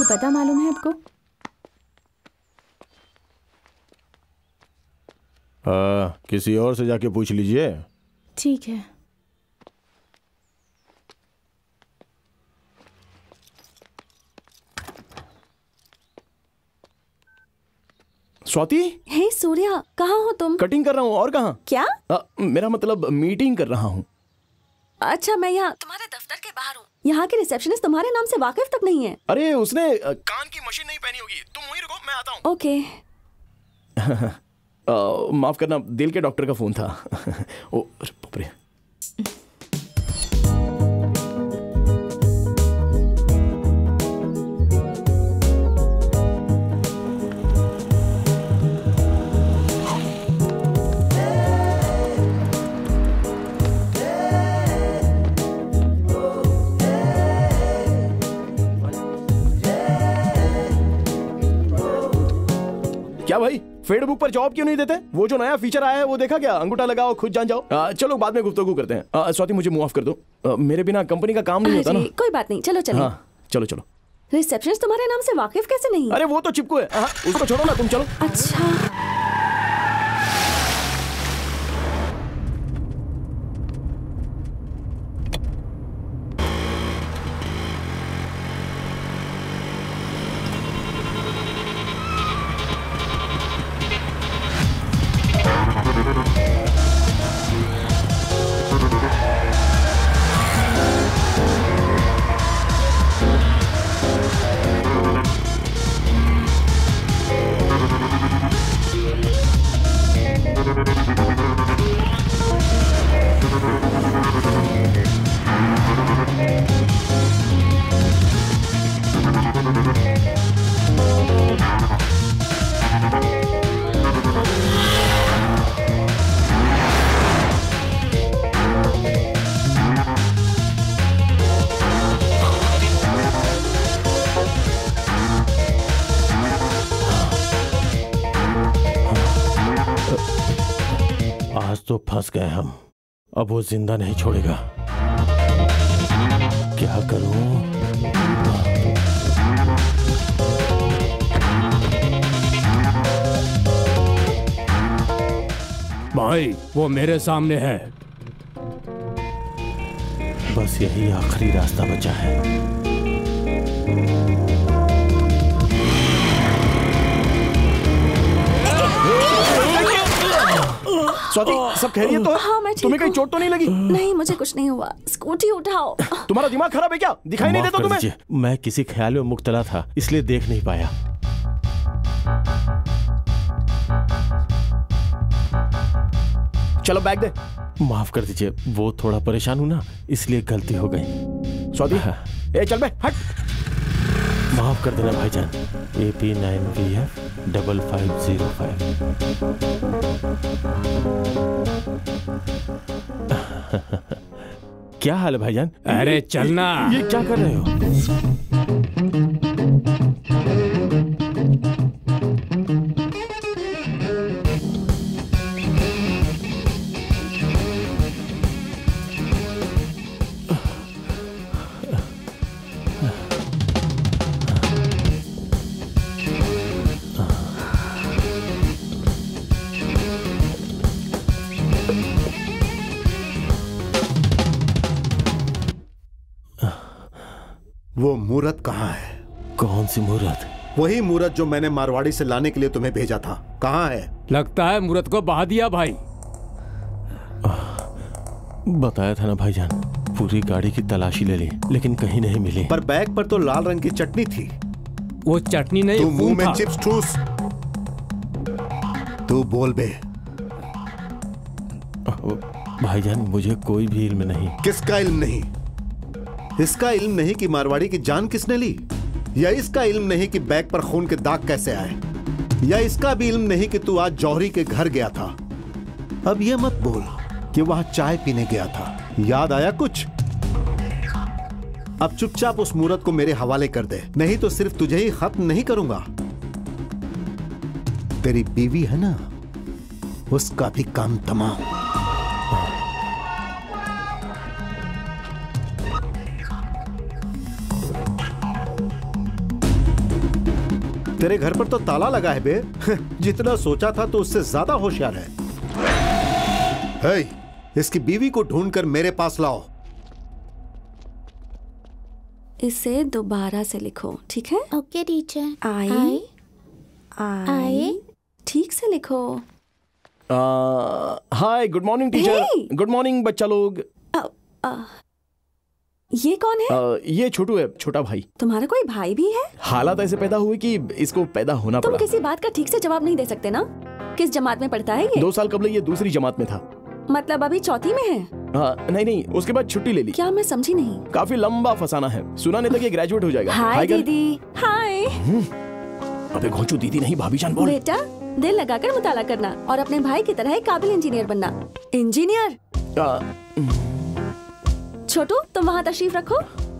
ये पता मालूम है आपको? आ, किसी और से जाके पूछ लीजिए। ठीक है। स्वाति, हे सूर्या, कहाँ हो तुम? कटिंग कर रहा हूँ। और कहाँ? क्या? आ, मेरा मतलब मीटिंग कर रहा हूँ। अच्छा, मैं यहाँ तुम्हारे दफ्तर के बाहर हूँ। यहाँ के रिसेप्शनिस्ट तुम्हारे नाम से वाकिफ तक नहीं है। अरे उसने आ, कान की मशीन नहीं पहनी होगी। तुम वहीं रुको, मैं आता हूँ। ओके। आ, माफ करना, दिल के डॉक्टर का फोन था। ओ बाप रे। क्या भाई, फेसबुक पर जॉब क्यों नहीं देते? वो जो नया फीचर आया है वो देखा क्या? अंगूठा लगाओ, खुद जान जाओ। आ, चलो बाद में गुफ्तगू करते हैं। आ, स्वाति, मुझे मुआफ कर दो। आ, मेरे बिना कंपनी का काम नहीं होता ना। कोई बात नहीं, चलो चलो। हाँ, चलो चलो। रिसेप्शनिस्ट तुम्हारे नाम से वाकिफ कैसे नहीं? अरे वो तो चिपकू है। आ, उसको छोड़ो ना, तुम चलो। अच्छा। आज तो फंस गए हम। अब वो जिंदा नहीं छोड़ेगा। क्या करूं? भाई, वो मेरे सामने है। बस यही आखिरी रास्ता बचा है। स्वाति, सब खैरियत तो है? हाँ, मैं ठीक तुम्हें कहीं हूँ। चोट तो नहीं लगी? नहीं, मुझे कुछ नहीं हुआ। स्कूटी उठाओ। तुम्हारा दिमाग खराब है क्या? दिखाई नहीं माफ देता कर तुम्हें? दीजिए, मैं किसी ख्याल में मुब्तला था, इसलिए देख नहीं पाया। चलो बैग दे। माफ कर दीजिए, वो थोड़ा परेशान हूं ना, इसलिए गलती हो गई। स्वाति, ए चल बे, हट। माफ कर देना भाईजान। A P nine V F double five zero five. क्या हाल है भाईजान? अरे चलना। ये क्या कर रहे हो? वो मूरत कहाँ है? कौन सी मूरत? वही मूरत जो मैंने मारवाड़ी से लाने के लिए तुम्हें भेजा था। कहाँ है? लगता है मूरत को बहा दिया भाई। बताया था ना भाईजान, पूरी गाड़ी की तलाशी ले ली लेकिन कहीं नहीं मिली। पर बैग पर तो लाल रंग की चटनी थी। वो चटनी नहीं, तू मुंह में था। चिप्स ठूस। तू बोल बे। भाईजान, मुझे कोई भी इल्म नहीं। किसका इल्म नहीं? इसका इल्म नहीं कि मारवाड़ी की जान किसने ली, या इसका इल्म नहीं कि बैग पर खून के दाग कैसे आए, या इसका भी इल्म नहीं कि तू आज जौहरी के घर गया था। अब यह मत बोल कि वहां चाय पीने गया था। याद आया कुछ? अब चुपचाप उस मूरत को मेरे हवाले कर दे, नहीं तो सिर्फ तुझे ही खत्म नहीं करूंगा, तेरी बीवी है ना, उसका भी काम तमाम। तेरे घर पर तो ताला लगा है बे। जितना सोचा था तो उससे ज्यादा होशियार है। हे, इसकी बीवी को ढूंढकर मेरे पास लाओ। इसे दोबारा से लिखो, ठीक है? Okay teacher. आई आई आई ठीक से लिखो। Hi, good morning teacher. Good morning बच्चा लोग। आ, आ, ये कौन है? आ, ये छोटू है, छोटा भाई। तुम्हारा कोई भाई भी है? हालात ऐसे पैदा हुए कि इसको पैदा होना तुम पड़ा। किसी बात का ठीक से जवाब नहीं दे सकते ना? किस जमात में पढ़ता है ये? दो साल कबल ये दूसरी जमात में था। मतलब अभी चौथी में है? हाँ, नहीं नहीं, उसके बाद छुट्टी ले ली। क्या? मैं समझी नहीं। काफी लंबा फसाना है, सुना नहीं था कि ग्रेजुएट हो जाएगा। हाय दीदी। हाय। अबे घोंचू दीदी नहीं, भाभी जान बोल। बेटा, दिल लगाकर मुताला करना और अपने भाई की तरह एक काबिल इंजीनियर बनना। इंजीनियर? छोटू, तुम वहाँ तशरीफ रखो।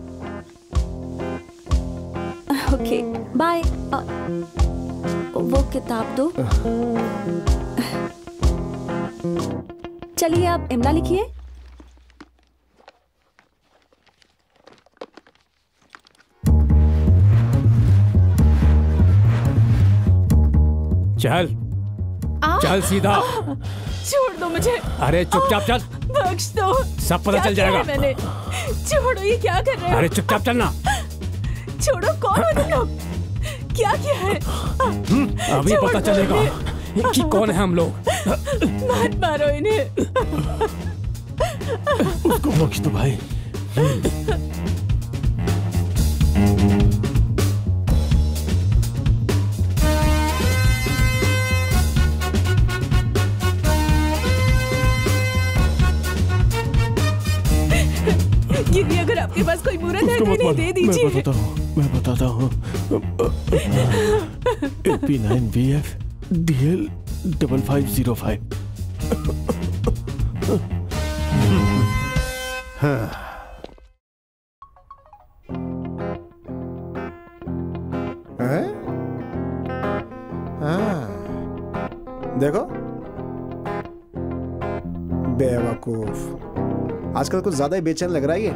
Okay, bye. वो किताब दो। चलिए आप इमला लिखिए। चल चल सीधा। छोड़ दो मुझे। अरे चुपचाप चल। बख्श दो। सब पता चल जाएगा। मैंने छोड़ो, ये क्या कर रहे हो? अरे चुपचाप चलना। छोड़ो, कौन हो तुम लोग? क्या किया है? अभी पता चलेगा कि कौन है हम लोग। मत मारो इन्हें। उसको बख्श दो भाई। दीदी, अगर आपके पास कोई मुहूर्त है तो इन्हें दे दीजिए। मैं बताता हूँ, मैं बताता हूँ। A P nine B F D L double five zero five. देखो बेवकूफ, आजकल कुछ ज्यादा ही बेचैन लग रहा है ये।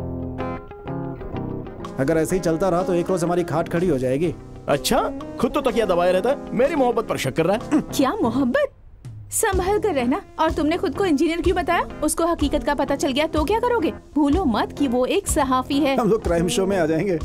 अगर ऐसे ही चलता रहा तो एक रोज हमारी खाट खड़ी हो जाएगी। अच्छा, खुद तो तकिया दबाए रहता है, मेरी मोहब्बत पर शक कर रहा है। क्या मोहब्बत? संभल कर रहना। और तुमने खुद को इंजीनियर क्यों बताया? उसको हकीकत का पता चल गया तो क्या करोगे? भूलो मत कि वो एक सहाफी है। हम लोग क्राइम शो में आ जाएंगे।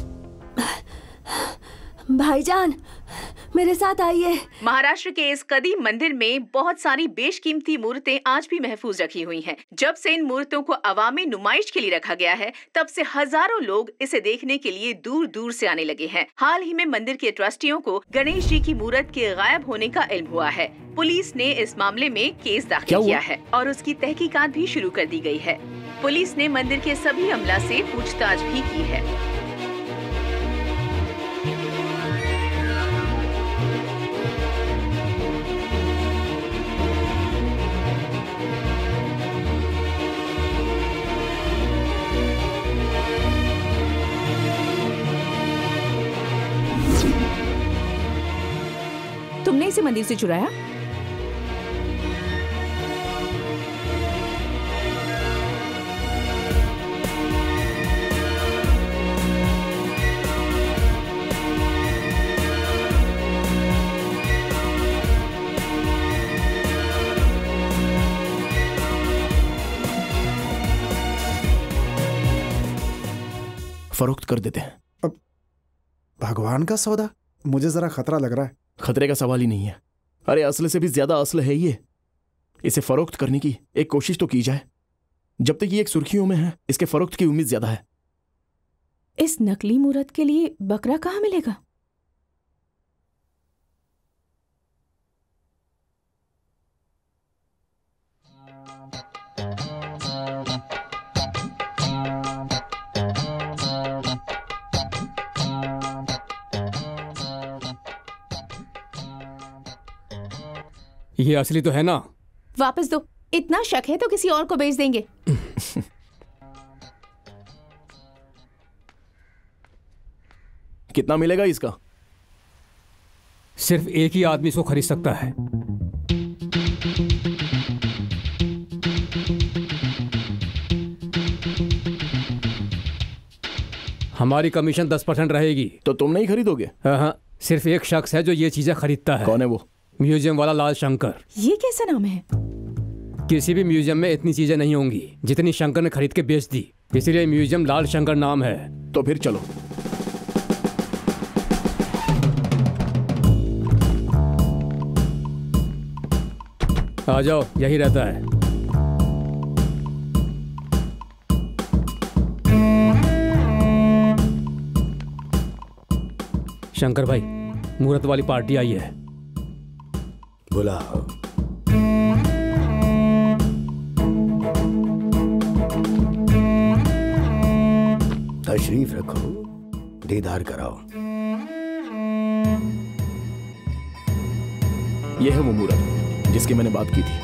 भाईजान, मेरे साथ आइए। महाराष्ट्र के इस कदीम मंदिर में बहुत सारी बेशकीमती मूर्तें आज भी महफूज रखी हुई हैं। जब से इन मूर्तों को अवामी नुमाइश के लिए रखा गया है, तब से हजारों लोग इसे देखने के लिए दूर दूर से आने लगे हैं। हाल ही में मंदिर के ट्रस्टियों को गणेश जी की मूर्त के गायब होने का इल्म हुआ है। पुलिस ने इस मामले में केस दाखिल किया है और उसकी तहकीकात भी शुरू कर दी गई है। पुलिस ने मंदिर के सभी अमला से पूछताछ भी की है। तुमने इसे मंदिर से चुराया? फरोख्त कर देते हैं। अब भगवान का सौदा, मुझे जरा खतरा लग रहा है। खतरे का सवाल ही नहीं है। अरे असल से भी ज्यादा असल है ये। इसे फरोख्त करने की एक कोशिश तो की जाए। जब तक ये एक सुर्खियों में है, इसके फरोख्त की उम्मीद ज्यादा है। इस नकली मूर्त के लिए बकरा कहाँ मिलेगा? ये असली तो है ना? वापस दो। इतना शक है तो किसी और को बेच देंगे। कितना मिलेगा इसका? सिर्फ एक ही आदमी इसको खरीद सकता है। हमारी कमीशन दस परसेंट रहेगी। तो तुम नहीं खरीदोगे? हाँ हाँ, सिर्फ एक शख्स है जो ये चीजें खरीदता है। कौन है वो? म्यूजियम वाला लाल शंकर। ये कैसा नाम है? किसी भी म्यूजियम में इतनी चीजें नहीं होंगी जितनी शंकर ने खरीद के बेच दी, इसीलिए म्यूजियम लाल शंकर नाम है। तो फिर चलो। आ जाओ, यही रहता है। शंकर भाई, मुहूर्त वाली पार्टी आई है। बुलाओ। तशरीफ रखो, दीदार कराओ। यह है वो मुहूर्त जिसकी मैंने बात की थी।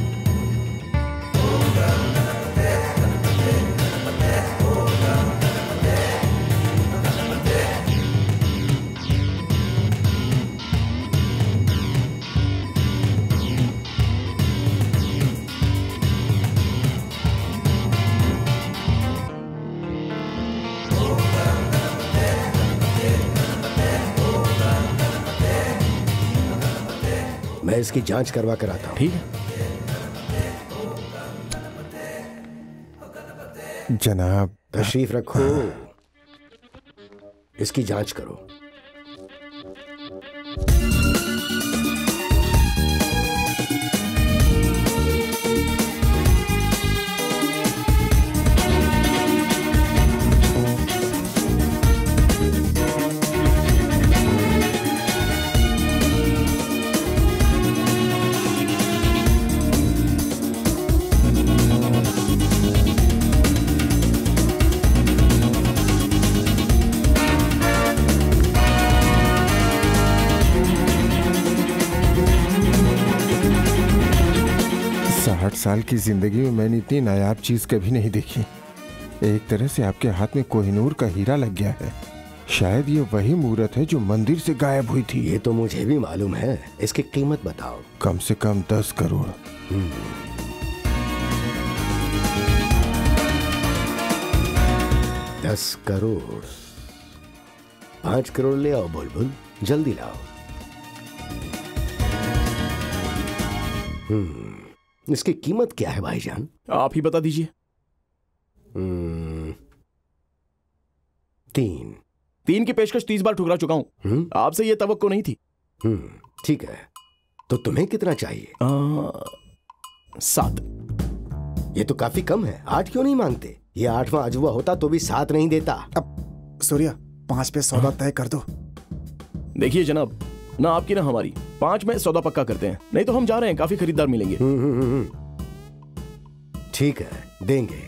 मैं इसकी जांच करवा कर आता हूं। ठीक है जनाब। तशरीफ रखो, इसकी जांच करो। साठ साल की जिंदगी में मैंने इतनी नायाब चीज कभी नहीं देखी। एक तरह से आपके हाथ में कोहिनूर का हीरा लग गया है। शायद ये वही मूर्त है जो मंदिर से गायब हुई थी। ये तो मुझे भी मालूम है। इसकी कीमत बताओ। कम से कम दस करोड़। दस करोड़। पांच करोड़ ले आओ बुलबुल, जल्दी लाओ। हम्म इसकी कीमत क्या है भाईजान? आप ही बता दीजिए। तीन। तीन की पेशकश तीस बार ठुकरा चुका हूं। आपसे ये तवक्को नहीं थी। ठीक है, तो तुम्हें कितना चाहिए? आ, सात। ये तो काफी कम है। आठ क्यों नहीं मांगते? ये आठवां अजूबा होता तो भी सात नहीं देता। अब सूर्या, पांच पे सौदा तय कर दो। देखिए जनाब, ना आपकी ना हमारी, पांच में सौदा पक्का करते हैं, नहीं तो हम जा रहे हैं, काफी खरीदार मिलेंगे। ठीक है, देंगे।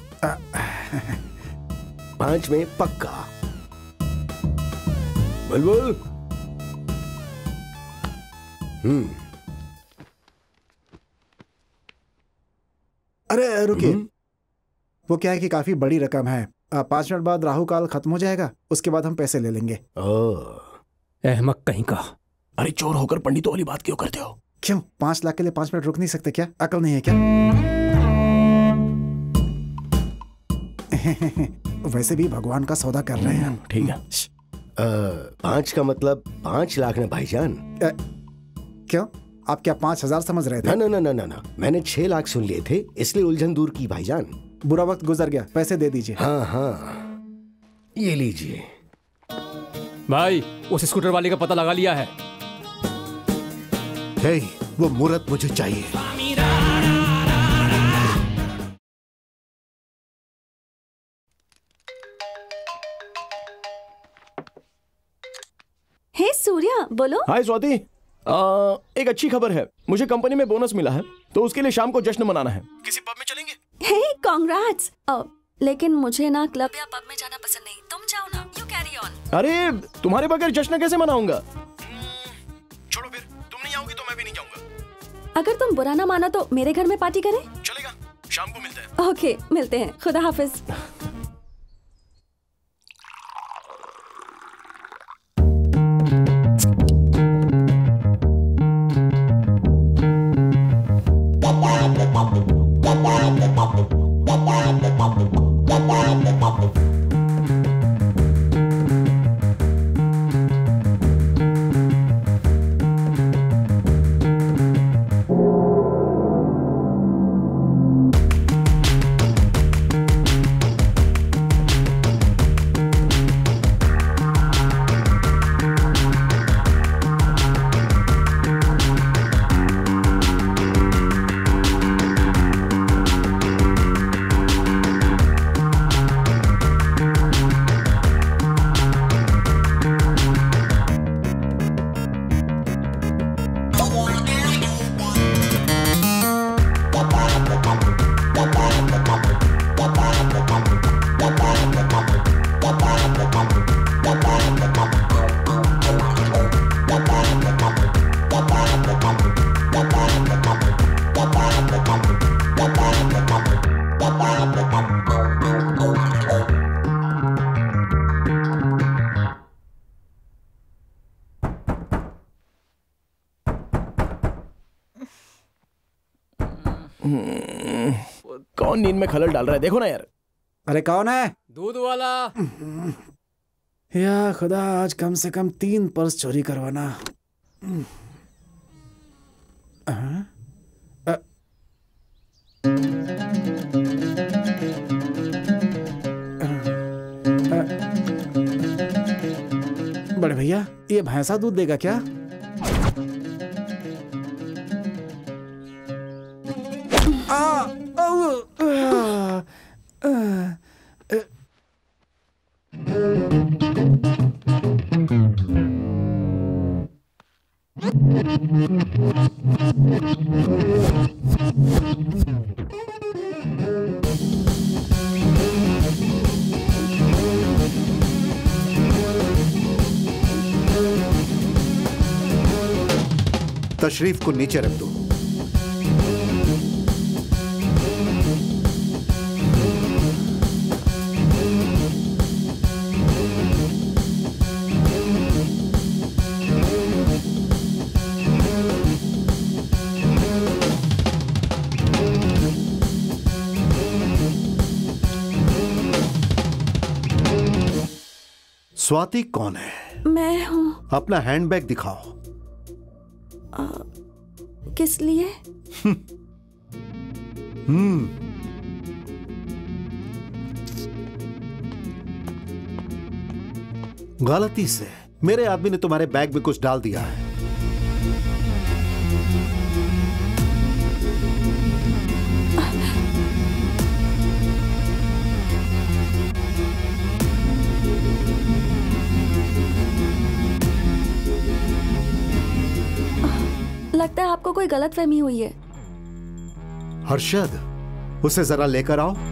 पांच में पक्का। बुलबुल। हम्म अरे रुकिए, वो क्या है कि काफी बड़ी रकम है। आ, पांच मिनट बाद राहु काल खत्म हो जाएगा, उसके बाद हम पैसे ले लेंगे। अहमक कहीं का। अरे चोर होकर पंडितों वाली बात क्यों करते हो? क्यों, पांच लाख के लिए पांच मिनट रुक नहीं सकते क्या? अकल नहीं है क्या? वैसे भी भगवान का सौदा कर रहे हैं। ठीक है। पांच का मतलब पांच लाख ना भाईजान। क्यों, आप क्या पांच हजार समझ रहे थे? ना ना ना ना ना, मैंने छह लाख सुन लिए थे, इसलिए उलझन दूर की भाईजान। बुरा वक्त गुजर गया, पैसे दे दीजिए। हाँ हाँ, ये लीजिए। भाई, उस स्कूटर वाले का पता लगा लिया है। हे, वो मूर्त मुझे चाहिए। हे सूर्या, बोलो। हाय स्वाति, आ, एक अच्छी खबर है। मुझे कंपनी में बोनस मिला है, तो उसके लिए शाम को जश्न मनाना है। किसी पब में चलेंगे? हे, कांग्रेट्स। लेकिन मुझे ना क्लब या पब में जाना पसंद नहीं। तुम जाओ ना, यू कैरी ऑन। अरे तुम्हारे बगैर जश्न कैसे मनाऊंगा? छोड़ो फिर, तुम नहीं आओगी तो मैं भी नहीं जाऊंगा। अगर तुम बुरा ना माना तो मेरे घर में पार्टी करें? चलेगा, शाम को मिलते हैं। ओके, मिलते हैं। खुदा हाफिज। नींद में खलल डाल रहा है, देखो ना यार। अरे कौन है? दूध वाला। या खुदा, आज कम से कम तीन पर्स चोरी करवाना। हाँ? अ- अ- बड़े भैया, ये भैंसा दूध देगा क्या? आ, आ, आ, आ, आ, तशरीफ को नीचे रख दो। स्वाति कौन है? मैं हूँ। अपना हैंडबैग दिखाओ। आ, किस लिए? हम्म गलती से मेरे आदमी ने तुम्हारे बैग में कुछ डाल दिया है। लगता है आपको कोई गलतफहमी हुई है। हर्षद, उसे जरा लेकर आओ।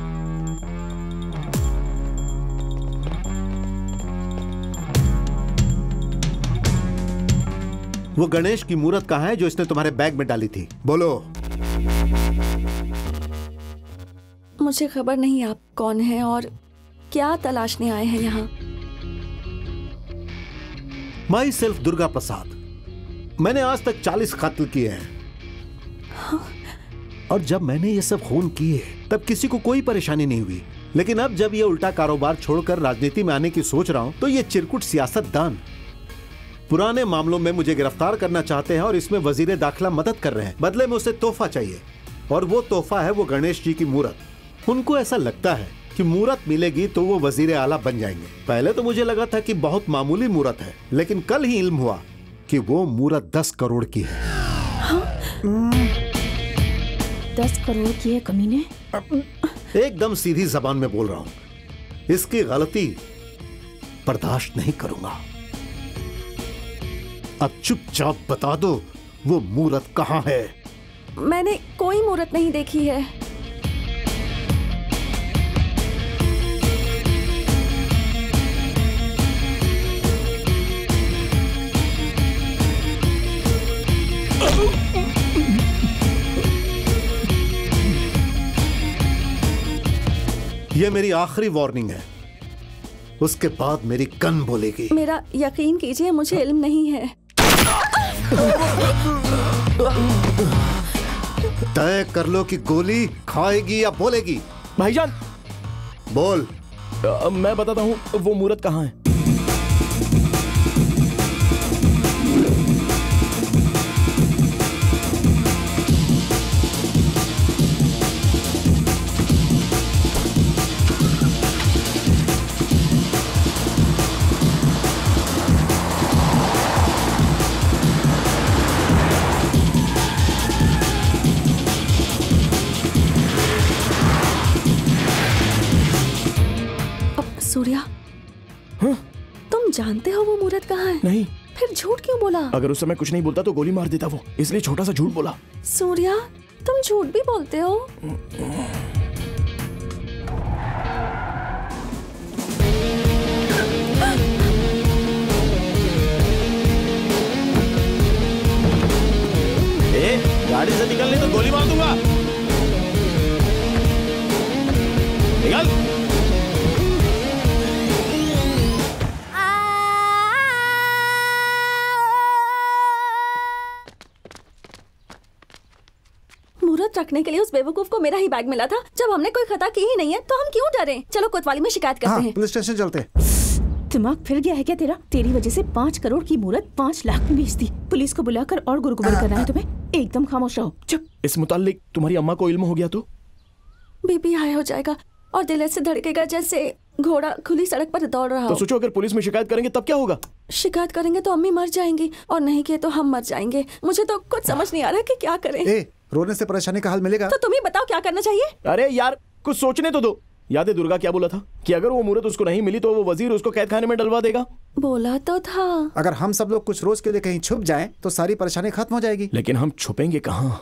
वो गणेश की मूर्त कहाँ है जो इसने तुम्हारे बैग में डाली थी? बोलो। मुझे खबर नहीं आप कौन हैं और क्या तलाशने आए हैं यहाँ। Myself Durga Prasad. मैंने आज तक चालीस कत्ल किए हैं। हाँ। और जब मैंने ये सब खून किए तब किसी को कोई परेशानी नहीं हुई, लेकिन अब जब ये उल्टा कारोबार छोड़कर राजनीति में आने की सोच रहा हूं तो ये चिरकुट सियासतदान पुराने मामलों में मुझे गिरफ्तार करना चाहते हैं और इसमें वजीर दाखिला मदद कर रहे हैं। बदले में उसे तोहफा चाहिए और वो तोहफा है वो गणेश जी की मूर्त। उनको ऐसा लगता है कि मूर्त मिलेगी तो वो वजीर आला बन जाएंगे। पहले तो मुझे लगा था कि बहुत मामूली मूर्त है, लेकिन कल ही इल्म हुआ कि वो मूर्त दस करोड़ की है। हाँ? दस करोड़ की है कमीने? एकदम सीधी जबान में बोल रहा हूं। इसकी गलती बर्दाश्त नहीं करूंगा। अब चुपचाप बता दो वो मूर्त कहाँ है? मैंने कोई मूर्त नहीं देखी है। ये मेरी आखिरी वार्निंग है, उसके बाद मेरी गन बोलेगी। मेरा यकीन कीजिए, मुझे इल्म नहीं है। तय कर लो कि गोली खाएगी या बोलेगी। भाईजान बोल। आ, मैं बताता हूँ वो मूर्त कहाँ है। सूर्या, हाँ? तुम जानते हो वो मूर्त कहाँ है? नहीं। फिर झूठ क्यों बोला? अगर उस समय कुछ नहीं बोलता तो गोली मार देता वो, इसलिए छोटा सा झूठ बोला। सूर्या, तुम झूठ भी बोलते हो। ए, गाड़ी से निकलने तो गोली मार दूंगा। निकल। रखने के लिए उस बेवकूफ को मेरा ही बैग मिला था। जब हमने कोई खता की ही नहीं है तो हम क्यों डरें? चलो कोतवाली में शिकायत करते हाँ, हैं। पुलिस स्टेशन चलते। दिमाग फिर गया है क्या तेरा? तेरी वजह से पाँच करोड़ की मूरत पाँच लाख में बेच दी। पुलिस को बुलाकर और गुरगुबर करना है तुम्हें? एकदम खामोश रहो, चुप। इस मुताल्लिक तुम्हारी अम्मा को इल्म हो गया तो? बीपी हाई हो जाएगा और दिल ऐसे धड़केगा जैसे घोड़ा खुली सड़क पर दौड़ रहा हो। तो सोचो अगर पुलिस में शिकायत करेंगे तब क्या होगा? शिकायत करेंगे तो अम्मी मर जाएंगी और नहीं किए तो हम मर जाएंगे। मुझे तो कुछ समझ नहीं आ रहा कि क्या करें। ए, रोने से परेशानी का हल मिलेगा? तो तुम ही बताओ क्या करना चाहिए। अरे यार कुछ सोचने तो दो। याद है दुर्गा क्या बोला था कि अगर वो मूरत उसको नहीं मिली तो वो वजीर उसको कैद खाने में डलवा देगा? बोला तो था। अगर हम सब लोग कुछ रोज के लिए कहीं छुप जाएं तो सारी परेशानी खत्म हो जाएगी। लेकिन हम छुपेंगे कहाँ?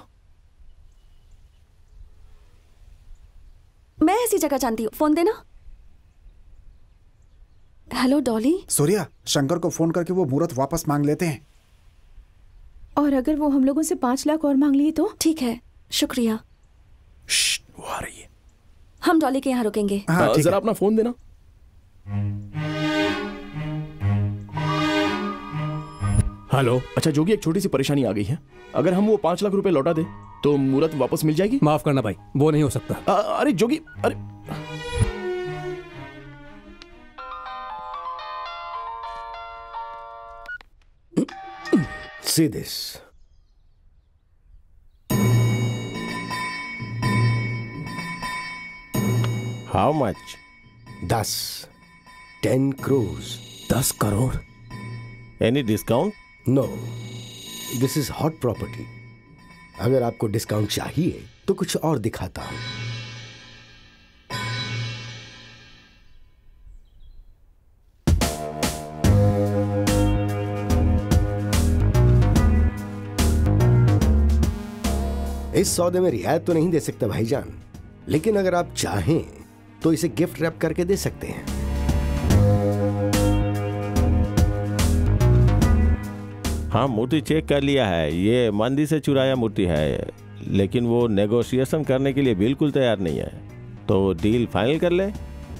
मैं ऐसी जगह जानती हूँ, फोन देना। हेलो डॉली। सूर्या, शंकर को फोन करके वो मूरत वापस मांग लेते हैं। और अगर वो हम लोगों से पाँच लाख और मांग लिए तो? ठीक है, शुक्रिया। वो आ रही है। हम डॉली के यहाँ रुकेंगे। हाँ, ठीक जरा है। अपना फोन देना। हेलो। अच्छा जोगी, एक छोटी सी परेशानी आ गई है। अगर हम वो पांच लाख रुपए लौटा दे तो मूरत वापस मिल जाएगी? माफ करना भाई, वो नहीं हो सकता। आ, अरे जोगी, अरे See this. How much? दस टेन crores. दस crore? Any discount? No, this is hot property. अगर आपको डिस्काउंट चाहिए तो कुछ और दिखाता हूं। इस सौदे में रियायत तो नहीं दे सकता भाईजान, लेकिन अगर आप चाहें तो इसे गिफ्ट रैप करके दे सकते हैं। हाँ, मूर्ति चेक कर लिया है। ये मंदिर से चुराया मूर्ति है, लेकिन वो नेगोशिएशन करने के लिए बिल्कुल तैयार नहीं है। तो डील फाइनल कर ले।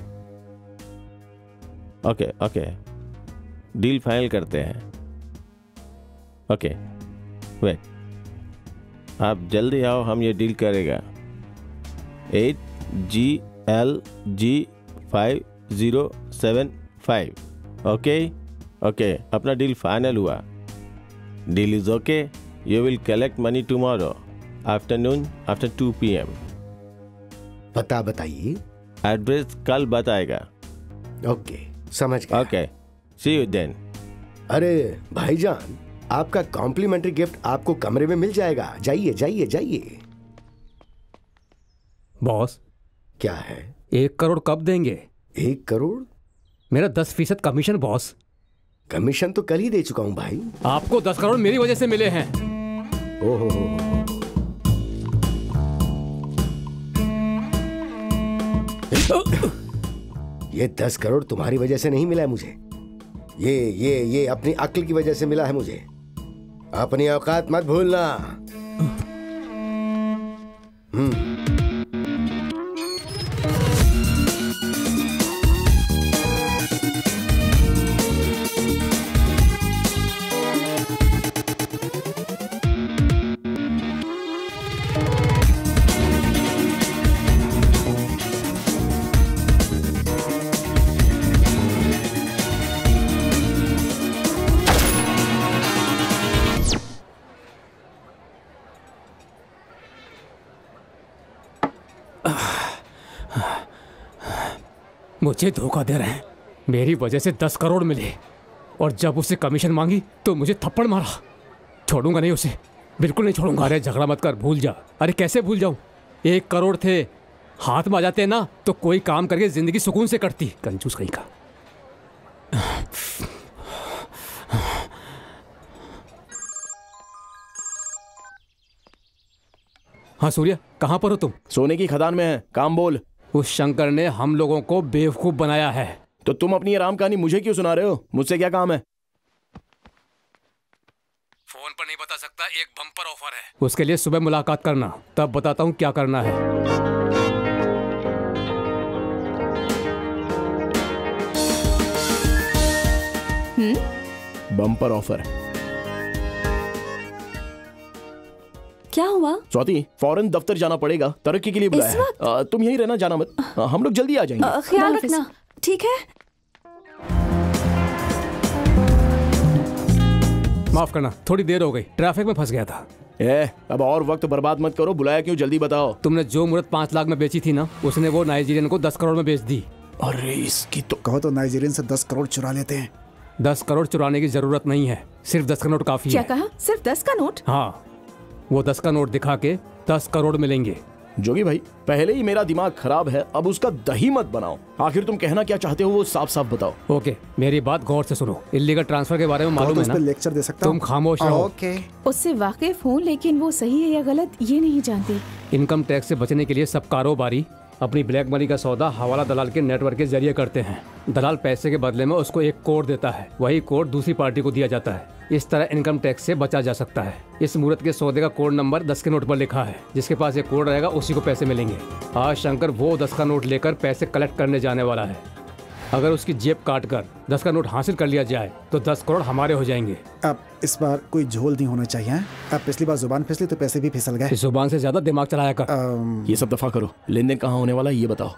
ओके ओके, डील फाइनल करते हैं। ओके वेट, आप जल्दी आओ, हम ये डील करेगा। Eight G L G five zero seven five. Okay okay, अपना डील फाइनल हुआ। Deal is okay. You will collect money tomorrow afternoon after two P M. पता बताइए। एड्रेस कल बताएगा। ओके, समझ गया। Okay, see you then. अरे भाईजान, आपका कॉम्प्लीमेंट्री गिफ्ट आपको कमरे में मिल जाएगा। जाइए जाइए जाइए। बॉस, क्या है? एक करोड़ कब देंगे? एक करोड़? मेरा दस फीसद कमीशन बॉस। कमीशन तो कल ही दे चुका हूं भाई। आपको दस करोड़ मेरी वजह से मिले हैं। ओहो, ये दस करोड़ तुम्हारी वजह से नहीं मिला है मुझे। ये ये ये अपनी अक्ल की वजह से मिला है मुझे। अपनी औकात मत भूलना। हम्म मुझे धोखा दे रहे हैं। मेरी वजह से दस करोड़ मिले और जब उसे कमीशन मांगी तो मुझे थप्पड़ मारा। छोड़ूंगा नहीं उसे, बिल्कुल नहीं छोड़ूंगा। अरे झगड़ा मत कर, भूल जा। अरे कैसे भूल जाऊं? एक करोड़ थे, हाथ में आ जाते ना तो कोई काम करके जिंदगी सुकून से कटती। कंजूस कहीं का। हाँ सूर्या, कहाँ पर हो तुम? सोने की खदान में है, काम बोल। उस शंकर ने हम लोगों को बेवकूफ बनाया है। तो तुम अपनी आराम कहानी मुझे क्यों सुना रहे हो? मुझसे क्या काम है? फोन पर नहीं बता सकता, एक बम्पर ऑफर है। उसके लिए सुबह मुलाकात करना, तब बताता हूँ क्या करना है। हम्म? Bumper offer. क्या हुआ? स्वाति, फौरन दफ्तर जाना पड़ेगा, तरक्की के लिए बुलाया है। आ, तुम यहीं रहना, जाना मत। आ, हम लोग जल्दी आ जाएंगे। अ, ख्याल रखना, ठीक है? माफ करना, थोड़ी देर हो गई, ट्रैफिक में फंस गया था। ए, अब और वक्त बर्बाद मत करो, बुलाया क्यों, जल्दी बताओ। तुमने जो मूर्त पाँच लाख में बेची थी ना, उसने वो नाइजीरियन को दस करोड़ में बेच दी। अरे इसकी तो कहो तो नाइजीरियन से दस करोड़ चुरा लेते हैं। दस करोड़ चुराने की जरूरत नहीं है, सिर्फ दस का नोट काफी क्या है। कहा? सिर्फ दस का नोट? हाँ, वो दस का नोट दिखा के दस करोड़ मिलेंगे। जोगी भाई, पहले ही मेरा दिमाग खराब है, अब उसका दही मत बनाओ। आखिर तुम कहना क्या चाहते हो वो साफ साफ बताओ। ओके, मेरी बात गौर से सुनो। इल्लीगल ट्रांसफर के बारे में मालूम तो है ना? लेक्चर दे सकता तुम खामोश रहो। ओके। उससे वाकिफ हूँ, लेकिन वो सही है या गलत ये नहीं जानती। इनकम टैक्स से बचने के लिए सब कारोबारी अपनी ब्लैक मनी का सौदा हवाला दलाल के नेटवर्क के जरिए करते हैं। दलाल पैसे के बदले में उसको एक कोड देता है, वही कोड दूसरी पार्टी को दिया जाता है। इस तरह इनकम टैक्स से बचा जा सकता है। इस मूर्त के सौदे का कोड नंबर दस के नोट पर लिखा है। जिसके पास ये कोड रहेगा उसी को पैसे मिलेंगे। आज शंकर वो दस का नोट लेकर पैसे कलेक्ट करने जाने वाला है। अगर उसकी जेब काट कर दस का नोट हासिल कर लिया जाए तो दस करोड़ हमारे हो जाएंगे। अब इस बार कोई झोल नहीं होना चाहिए। अब पिछली बार जुबान फिसली तो पैसे भी फिसल गए। इस जुबान से ज्यादा दिमाग चलाया कर। ये सब दफा करो, लेन देन कहाँ होने वाला है ये बताओ।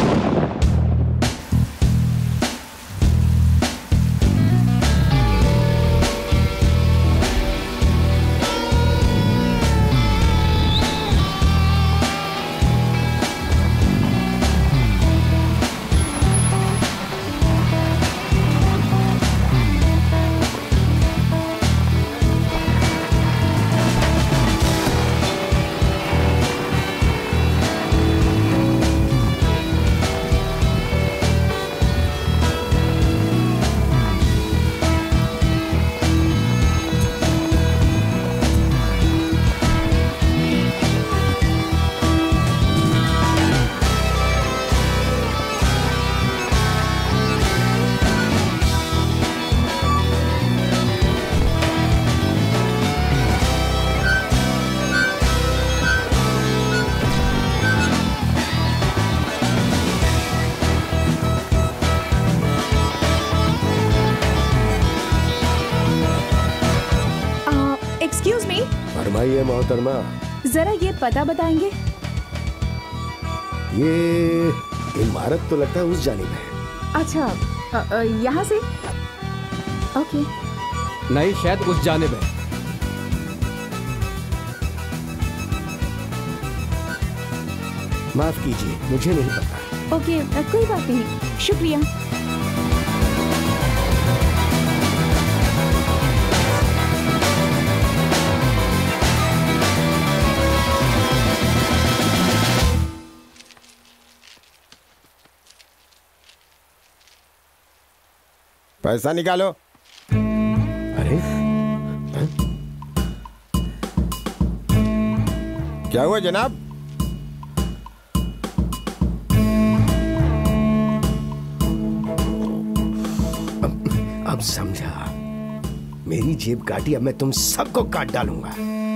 फरमाइए मोहतरमा। जरा ये पता बताएंगे? ये इमारत तो लगता है उस जानिब है। अच्छा, यहाँ से? ओके। नहीं, शायद उस जानिब है। माफ कीजिए, मुझे नहीं पता। ओके, कोई बात नहीं, शुक्रिया। पैसा निकालो। अरे क्या हुआ जनाब? अब, अब समझा। मेरी जेब काटी, अब मैं तुम सबको काट डालूंगा।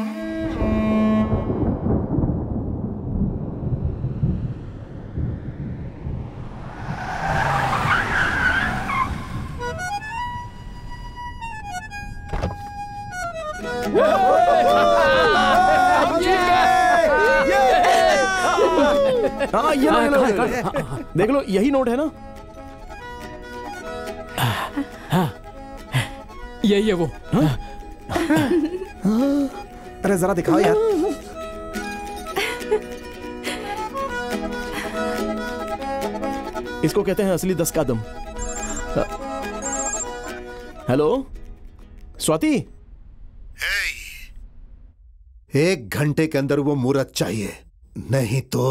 हाँ, ये लो, ये लो, ये लो। देख लो, यही नोट है ना? हाँ, यही है वो। हाँ? अरे जरा दिखाओ यार। इसको कहते हैं असली दस का दम। हेलो स्वाति, एक घंटे के अंदर वो मूर्त चाहिए, नहीं तो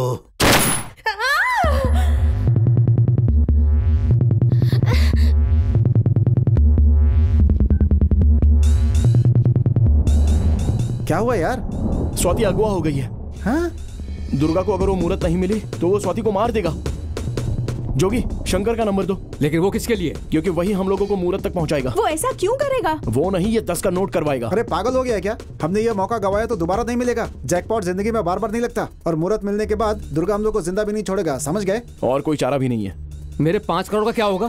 क्या हुआ यार? स्वाति अगवा हो गई है। हाँ? दुर्गा को अगर वो मूर्त नहीं मिली तो वो स्वाति को मार देगा। जोगी, शंकर का नंबर दो। लेकिन वो किसके लिए? क्योंकि वही हम लोगों को मूर्त तक पहुंचाएगा। वो ऐसा क्यों करेगा? वो नहीं, ये दस का नोट करवाएगा। अरे पागल हो गया क्या? हमने ये मौका गवाया तो दोबारा नहीं मिलेगा। जैकपॉट जिंदगी में बार बार नहीं लगता, और मूर्त मिलने के बाद दुर्गा हम लोग को जिंदा भी नहीं छोड़ेगा, समझ गए? और कोई चारा भी नहीं है। मेरे पांच करोड़ का क्या होगा?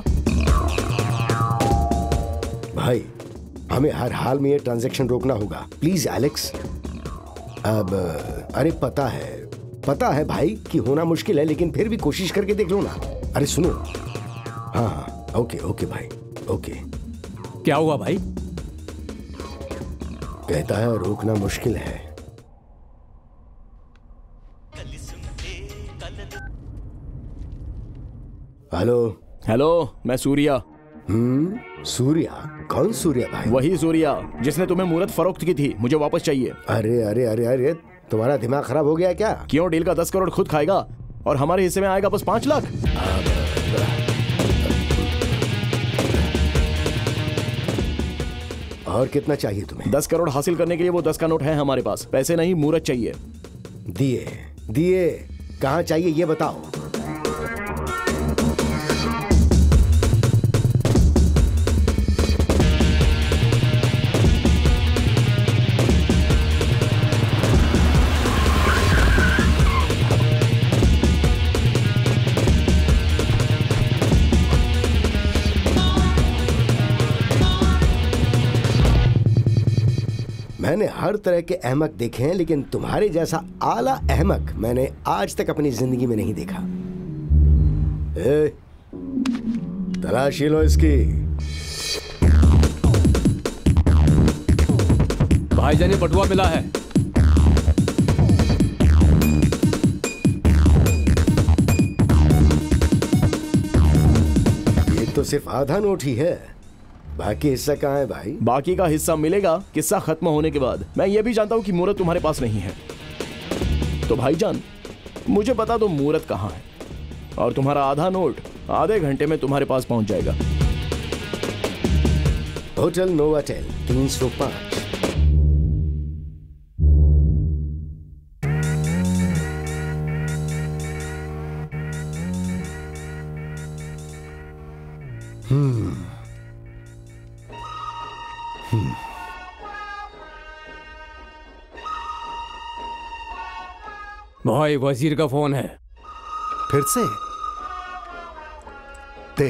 भाई, हमें हर हाल में ये ट्रांजैक्शन रोकना होगा। Please Alex. अब अरे पता है पता है भाई कि होना मुश्किल है, लेकिन फिर भी कोशिश करके देख लो ना। अरे सुनो, हाँ हाँ ओके ओके भाई ओके। क्या हुआ भाई? कहता है रोकना मुश्किल है। हेलो हेलो, मैं सूर्या। हम्म, सूर्या? कौन सूर्या भाई? वही सूर्या जिसने तुम्हें मूर्त फरोख्त की थी, मुझे वापस चाहिए। अरे अरे अरे अरे तुम्हारा दिमाग खराब हो गया क्या? क्यों? डील का दस करोड़ खुद खाएगा और हमारे हिस्से में आएगा बस पांच लाख। और कितना चाहिए तुम्हें? दस करोड़ हासिल करने के लिए वो दस का नोट है हमारे पास। पैसे नहीं, मूर्त चाहिए। दिए दिए कहाँ चाहिए ये बताओ। मैंने हर तरह के अहमक देखे हैं, लेकिन तुम्हारे जैसा आला अहमक मैंने आज तक अपनी जिंदगी में नहीं देखा। ए, तलाशी लो इसकी। भाईजान ये बटुआ मिला है। ये तो सिर्फ आधा नोट ही है, बाकी हिस्सा कहाँ है भाई? बाकी का हिस्सा मिलेगा किस्सा खत्म होने के बाद। मैं ये भी जानता हूँ कि मूर्त तुम्हारे पास नहीं है, तो भाईजान मुझे बता दो मूर्त कहाँ है, और तुम्हारा आधा नोट आधे घंटे में तुम्हारे पास पहुंच जाएगा। होटल नोवाटेल तीन सौ पाँच। हम्म भाई वजीर का फोन है। फिर से दे।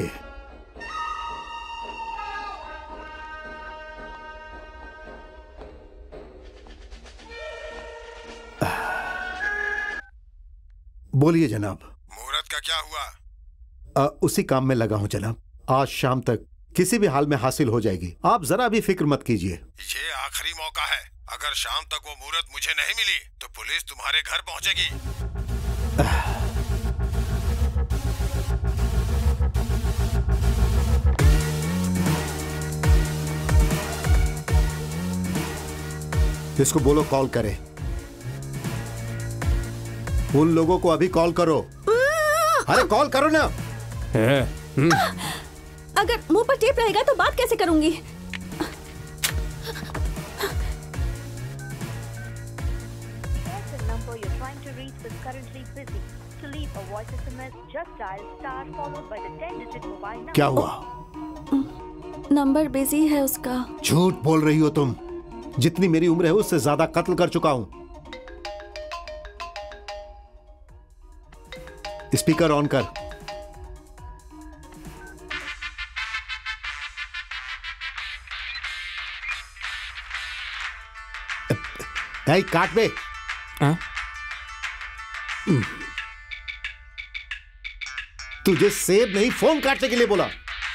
बोलिए जनाब। मुहूर्त का क्या हुआ? आ, उसी काम में लगा हूं जनाब। आज शाम तक किसी भी हाल में हासिल हो जाएगी, आप जरा भी फिक्र मत कीजिए। ये आखिरी मौका है। अगर शाम तक वो मुहूर्त मुझे नहीं मिली तो पुलिस तुम्हारे घर पहुंचेगी। इसको बोलो कॉल करे। उन लोगों को अभी कॉल करो। अरे कॉल करो ना। अगर मुंह पर टेप रहेगा तो बात कैसे करूंगी? क्या हुआ? नंबर बिजी है उसका। झूठ बोल रही हो तुम। जितनी मेरी उम्र है उससे ज्यादा कत्ल कर चुका हूं। स्पीकर ऑन कर। नहीं काट बे। तुझे सेब नहीं फोन काटने के लिए बोला।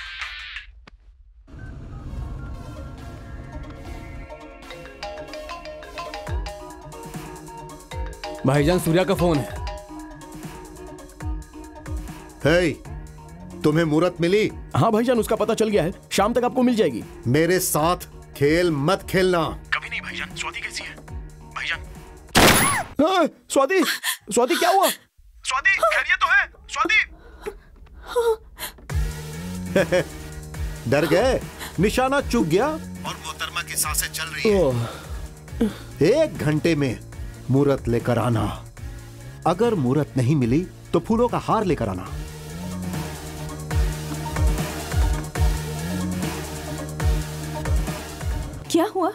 भाईजान सूर्या का फोन है। हे, तुम्हें मुहूर्त मिली? हाँ भाईजान, उसका पता चल गया है। शाम तक आपको मिल जाएगी। मेरे साथ खेल मत खेलना। कभी नहीं भाईजान। स्वाति कैसी है भाईजान? स्वाति, स्वाति क्या हुआ? स्वाति खैरियत तो है? स्वाति डर गए? निशाना चूक गया और मोहतरमा की सांसें चल रही है। एक घंटे में मुहूर्त लेकर आना। अगर मुहूर्त नहीं मिली तो फूलों का हार लेकर आना। क्या हुआ?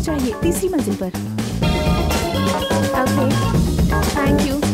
चाहिए, तीसरी मंजिल पर। Okay, thank you.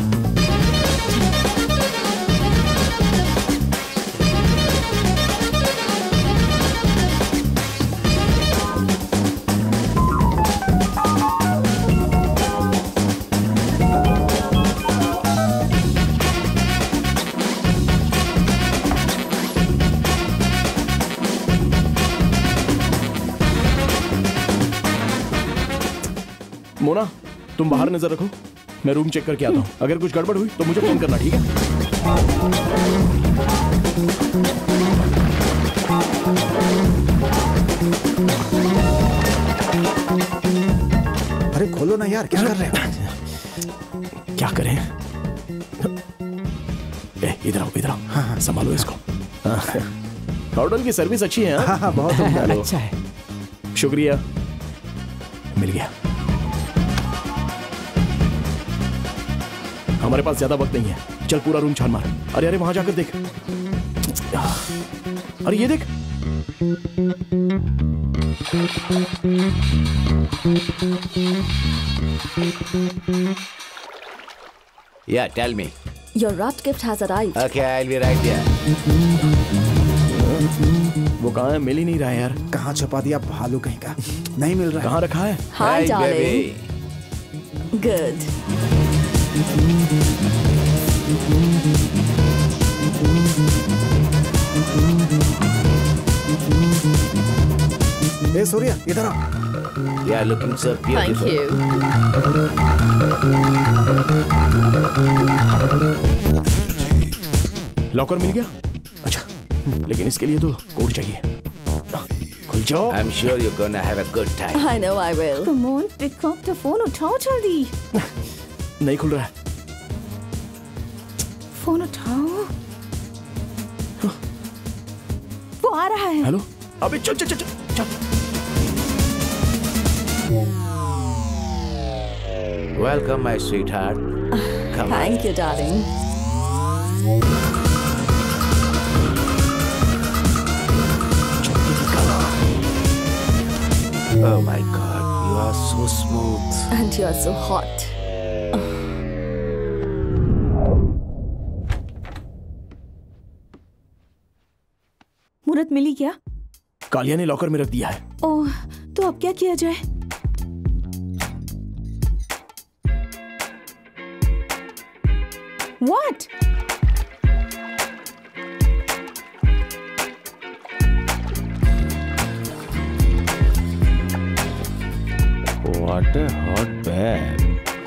मोना, तुम बाहर नजर रखो, मैं रूम चेक करके आता हूँ। अगर कुछ गड़बड़ हुई तो मुझे फोन करना, ठीक है? अरे खोलो ना यार, क्या कर रहे हैं? क्या करें? ए, इधर आओ, इधर आओ। हाँ, हाँ, संभालो इसको। होटल की सर्विस अच्छी है। हाँ, हाँ, बहुत अच्छा है। शुक्रिया, मिल गया। हमारे पास ज्यादा वक्त नहीं है, चल पूरा रूम छान मार। अरे अरे वहां जाकर देख, अरे ये देख। Yeah, tell me. Your wrapped gift has arrived. Okay, I'll be right there. वो कहाँ है? मिल ही नहीं रहा है यार। कहाँ छुपा दिया भालू कहीं का? नहीं मिल रहा है। कहाँ रखा है? Hi, Hey, darling. baby. Good. ए सूर्या, इधर आ। Yeah, looking so beautiful. Thank you. Locker मिल गया? अच्छा, लेकिन इसके लिए तो कोड चाहिए। खुल जाओ। I'm sure you're gonna have a good time. I know I will. Come on, pick up the phone, उठाओ जल्दी। नहीं खुल रहा है। फोन उठाओ। वो आ रहा है। हेलो, अबे चल चल चल चल। Welcome, my sweetheart. Come on. Thank you, darling. Oh my God, you are so smooth. And you are so hot. मुहूर्त मिली क्या? कालिया ने लॉकर में रख दिया है। ओह, तो अब क्या किया जाए? What? What a hot bag.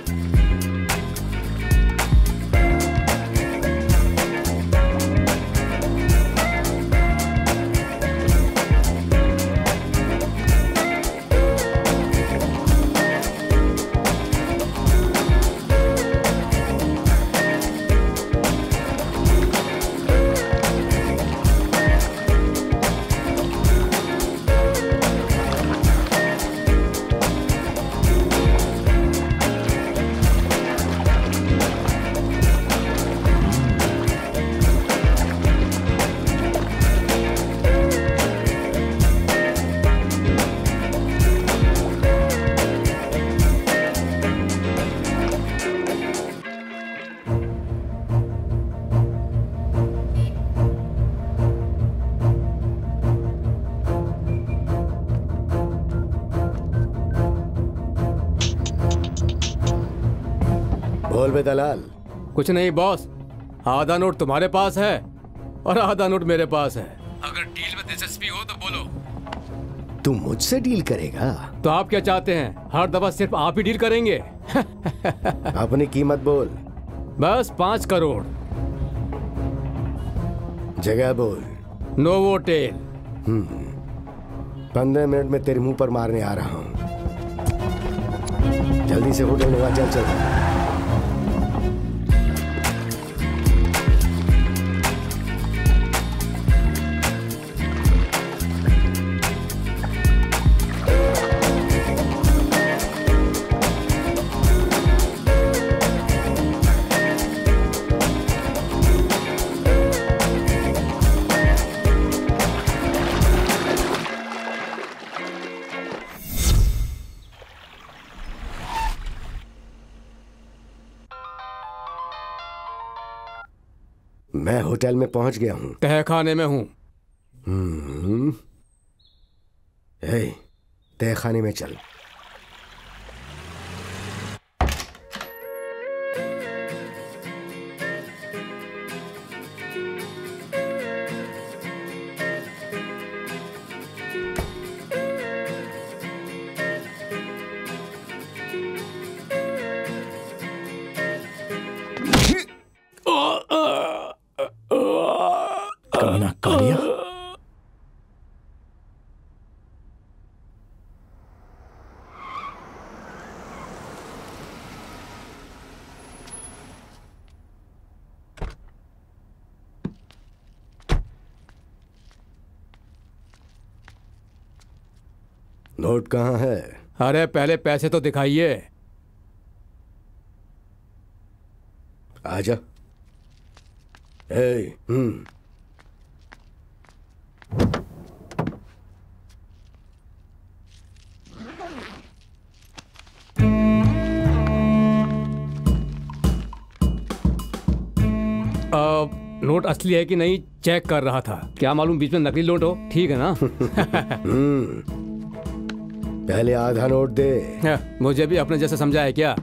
बोल बे दलाल। कुछ नहीं बॉस, आधा नोट तुम्हारे पास है और आधा नोट मेरे पास है। अगर डील में दिलचस्पी हो तो बोलो। तू मुझसे डील करेगा? तो आप क्या चाहते हैं, हर दफा सिर्फ आप ही डील करेंगे? अपनी कीमत बोल। बस पांच करोड़। जगह बोल। नोवोटेल। हम्म, पंद्रह मिनट में तेरे मुंह पर मारने आ रहा हूँ। जल्दी से होटल में चल चल। मैं होटल में पहुंच गया हूँ। तहखाने में हूँ। हम्म, ए, तहखाने में चल। कमीना कालिया। नोट कहाँ है? अरे पहले पैसे तो दिखाइए। आजा। ए, हम्म। अब नोट असली है कि नहीं चेक कर रहा था। क्या मालूम बीच में नकली नोट हो। ठीक है ना? हम्म। पहले आधा नोट दे। मुझे भी अपने जैसे समझा है क्या?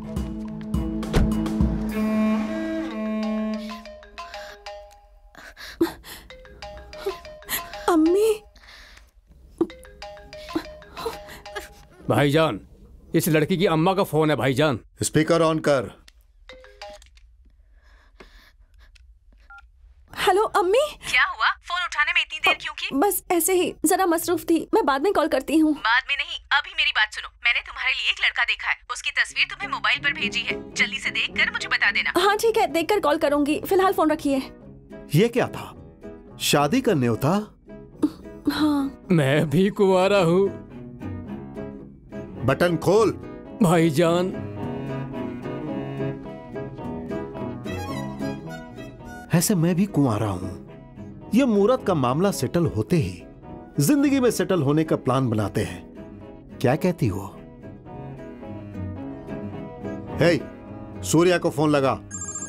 अम्मी। भाईजान, इस लड़की की अम्मा का फोन है भाईजान। स्पीकर ऑन कर। हेलो अम्मी। क्या हुआ? फोन उठाने में इतनी देर क्यों की? बस ऐसे ही, जरा मसरूफ थी। मैं बाद में कॉल करती हूँ। बाद में नहीं, अभी मेरी बात सुनो। मैंने तुम्हारे लिए एक लड़का देखा है, उसकी तस्वीर तुम्हें मोबाइल पर भेजी है। जल्दी से देखकर मुझे बता देना। हाँ ठीक है, देखकर कॉल करूंगी। फिलहाल फोन रखिए। ये क्या था? शादी का न्योता? हाँ। मैं भी कुंवारा हूँ। बटन खोल। भाईजान। ऐसे मैं भी कुंवारा हूं। ये मुहूर्त का मामला सेटल होते ही जिंदगी में सेटल होने का प्लान बनाते हैं। क्या कहती हो? हे, सूर्या को फोन लगा।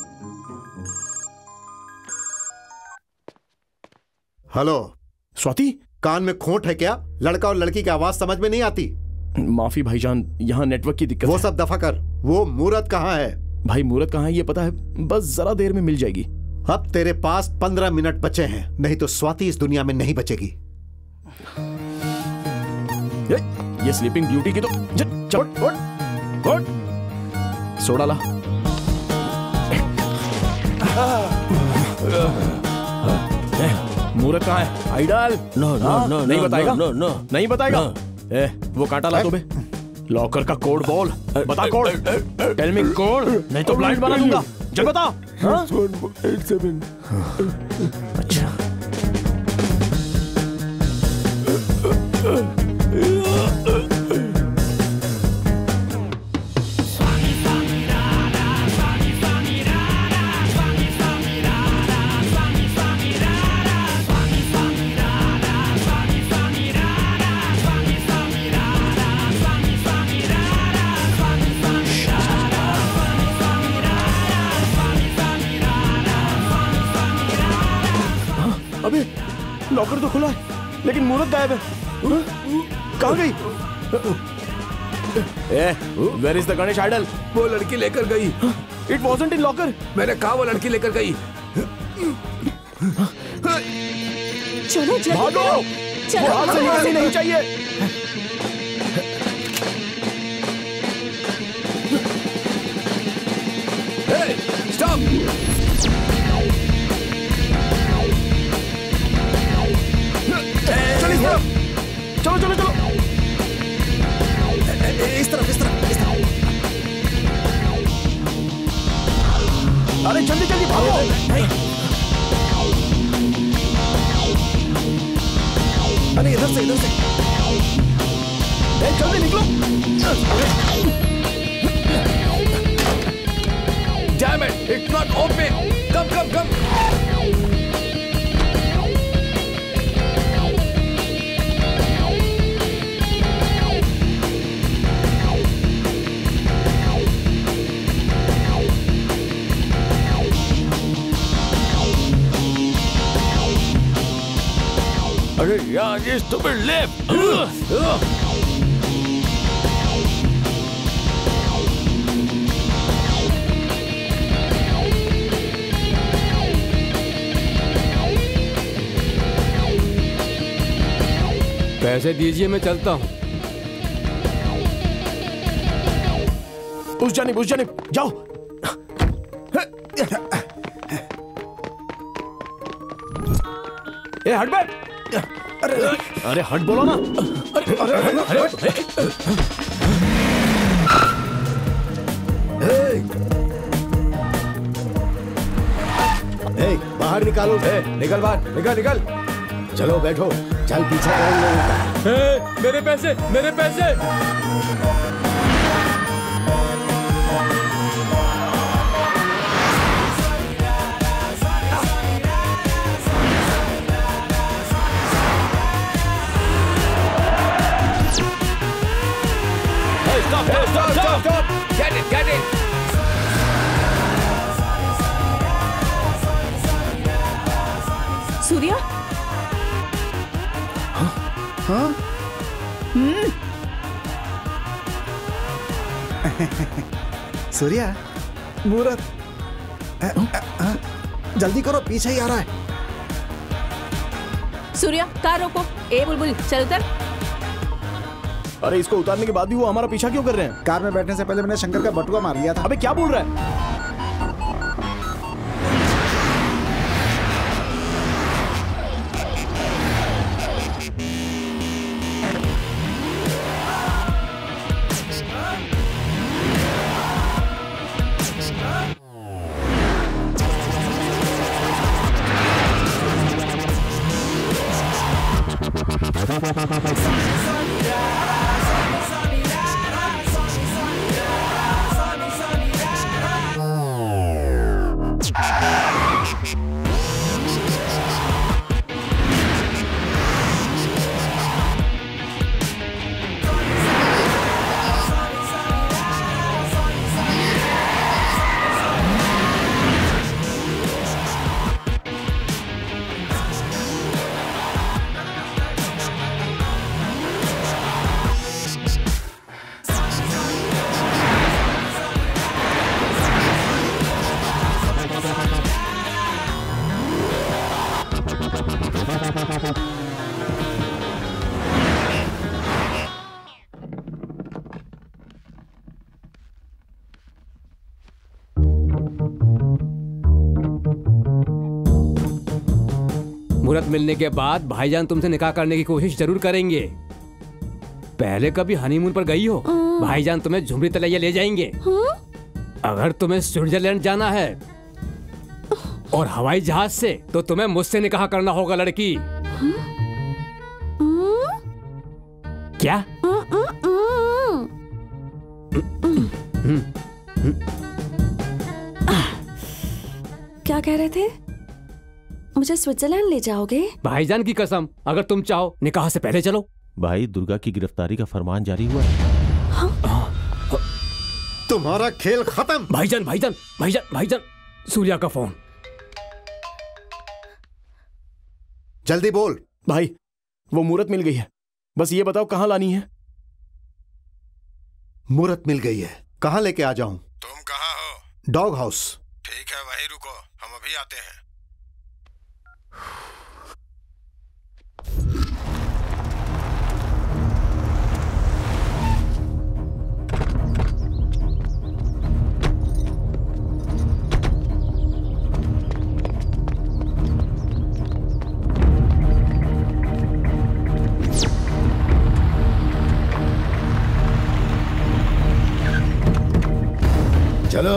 हेलो स्वाति। कान में खोट है क्या? लड़का और लड़की की आवाज समझ में नहीं आती। माफी भाईजान, यहाँ नेटवर्क की दिक्कत वो है। सब दफा कर। वो मुहूर्त कहाँ है? भाई मुहूर्त कहाँ है ये पता है, बस जरा देर में मिल जाएगी। अब तेरे पास पंद्रह मिनट बचे हैं, नहीं तो स्वाति इस दुनिया में नहीं बचेगी। ये, ये स्लीपिंग ब्यूटी की तो चट उठ सोडा ला। मुहूर्त कहाँ है? आइडल। नो नो नो नहीं बताएगा? नो नो नहीं बताएगा? ए, वो कांटा ला तो बे। लॉकर का कोड बोल। बता कोड। टेल मी कोड, नहीं तो ब्लाइंड बना दूंगा। जब बता। हाँ? Eight seven. अच्छा। अबे लॉकर तो खुला है लेकिन मुहूर्त गायब है। कहाँ गई? ए, where is the Ganesh idol? वो लड़की लेकर गई। It wasn't in locker. मैंने कहा वो लड़की लेकर गई। चलो जल्दी भागो। करो। चलो वो हाथ से निकलनी नहीं चाहिए। Hey, stop! चलो चलो चलो। इस तरफ इस तरफ इस तरफ। अरे जल्दी जल्दी भागो। अरे इधर से इधर से। ए, जल्दी निकलो। Damn it! It's not open. Come come come. अरे यार ये स्टूपिड लेफ्ट। पैसे दीजिए, मैं चलता हूँ। उस जानिब, उस जानिब जाओ। ए हट बे। अरे अरे हट बोलो ना। अरे अरे अरे, अरे। ए, बाहर निकालो। ए, निकल बाहर, निकल निकल। चलो बैठो, चल पीछे करेंगे। ए, मेरे पैसे, मेरे पैसे। Stop, stop, stop, stop, stop. Get it, get it. Surya, हाँ? हम्म, सूर्या, मुहूर्त। अ, अ, अ, जल्दी करो, पीछे ही आ रहा है। सूर्या, कार रोको। ए बुलबुल, चल उतर। अरे इसको उतारने के बाद भी वो हमारा पीछा क्यों कर रहे हैं? कार में बैठने से पहले मैंने शंकर का बटुआ मार लिया था। अबे क्या बोल रहा है? मुहूर्त मिलने के बाद भाईजान तुमसे निकाह करने की कोशिश जरूर करेंगे। पहले कभी हनीमून पर गई हो? भाईजान तुम्हें झुमरी तलैया ले जाएंगे। अगर तुम्हें स्विट्जरलैंड जाना है और हवाई जहाज से, तो तुम्हें मुझसे निकाह करना होगा लड़की। क्या? क्या कह रहे थे? मुझे स्विट्जरलैंड ले जाओगे? भाईजान की कसम, अगर तुम चाहो निकाह से पहले चलो। भाई, दुर्गा की गिरफ्तारी का फरमान जारी हुआ है। हाँ? तुम्हारा खेल खत्म। भाईजान, भाईजान, भाईजान, भाईजान, सूर्या का फोन। जल्दी बोल। भाई, वो मूर्त मिल गई है, बस ये बताओ कहाँ लानी है? मूर्त मिल गई है, कहाँ लेके आ जाऊं? तुम कहाँ हो? Dog house. ठीक है, वहीं रुको, हम अभी आते हैं। चलो।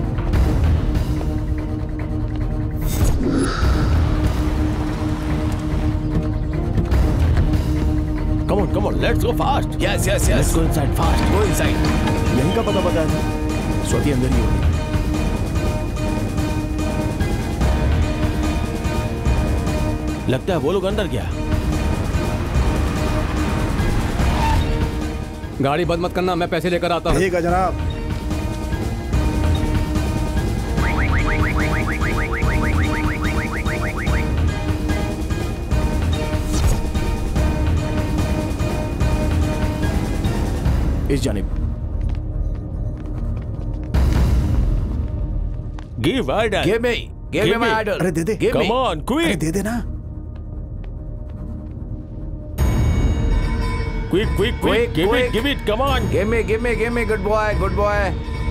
Come on, come on, let's go fast. Yes, yes, yes. Let's go inside fast. Go inside. यहीं का पता पता है, स्वाति अंदर ही होगी। लगता है वो लोग अंदर गया। गाड़ी बंद मत करना, मैं पैसे लेकर आता हूँ। ठीक है जनाब। इस जानिब। Give idol. Give me give me my idol. अरे दे दे। Come on quick. अरे दे दे ना। Quick quick quick give it give it come on. Give me give me give me good boy good boy.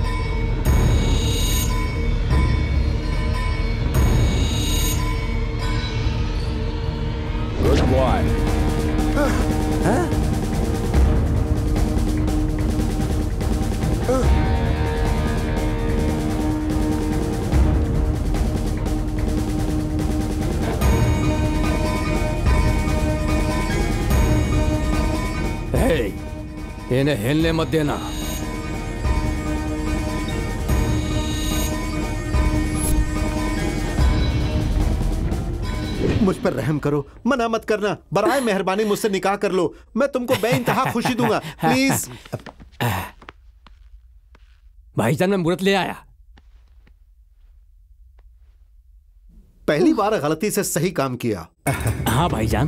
Good boy. हाँ? इन्हें हिलने मत देना। मुझ पर रहम करो, मना मत करना, बराए मेहरबानी मुझसे निकाह कर लो, मैं तुमको बेइंतहा खुशी दूंगा, प्लीज। भाईजान मैं मुहूर्त ले आया। पहली बार गलती से सही काम किया। हाँ भाईजान।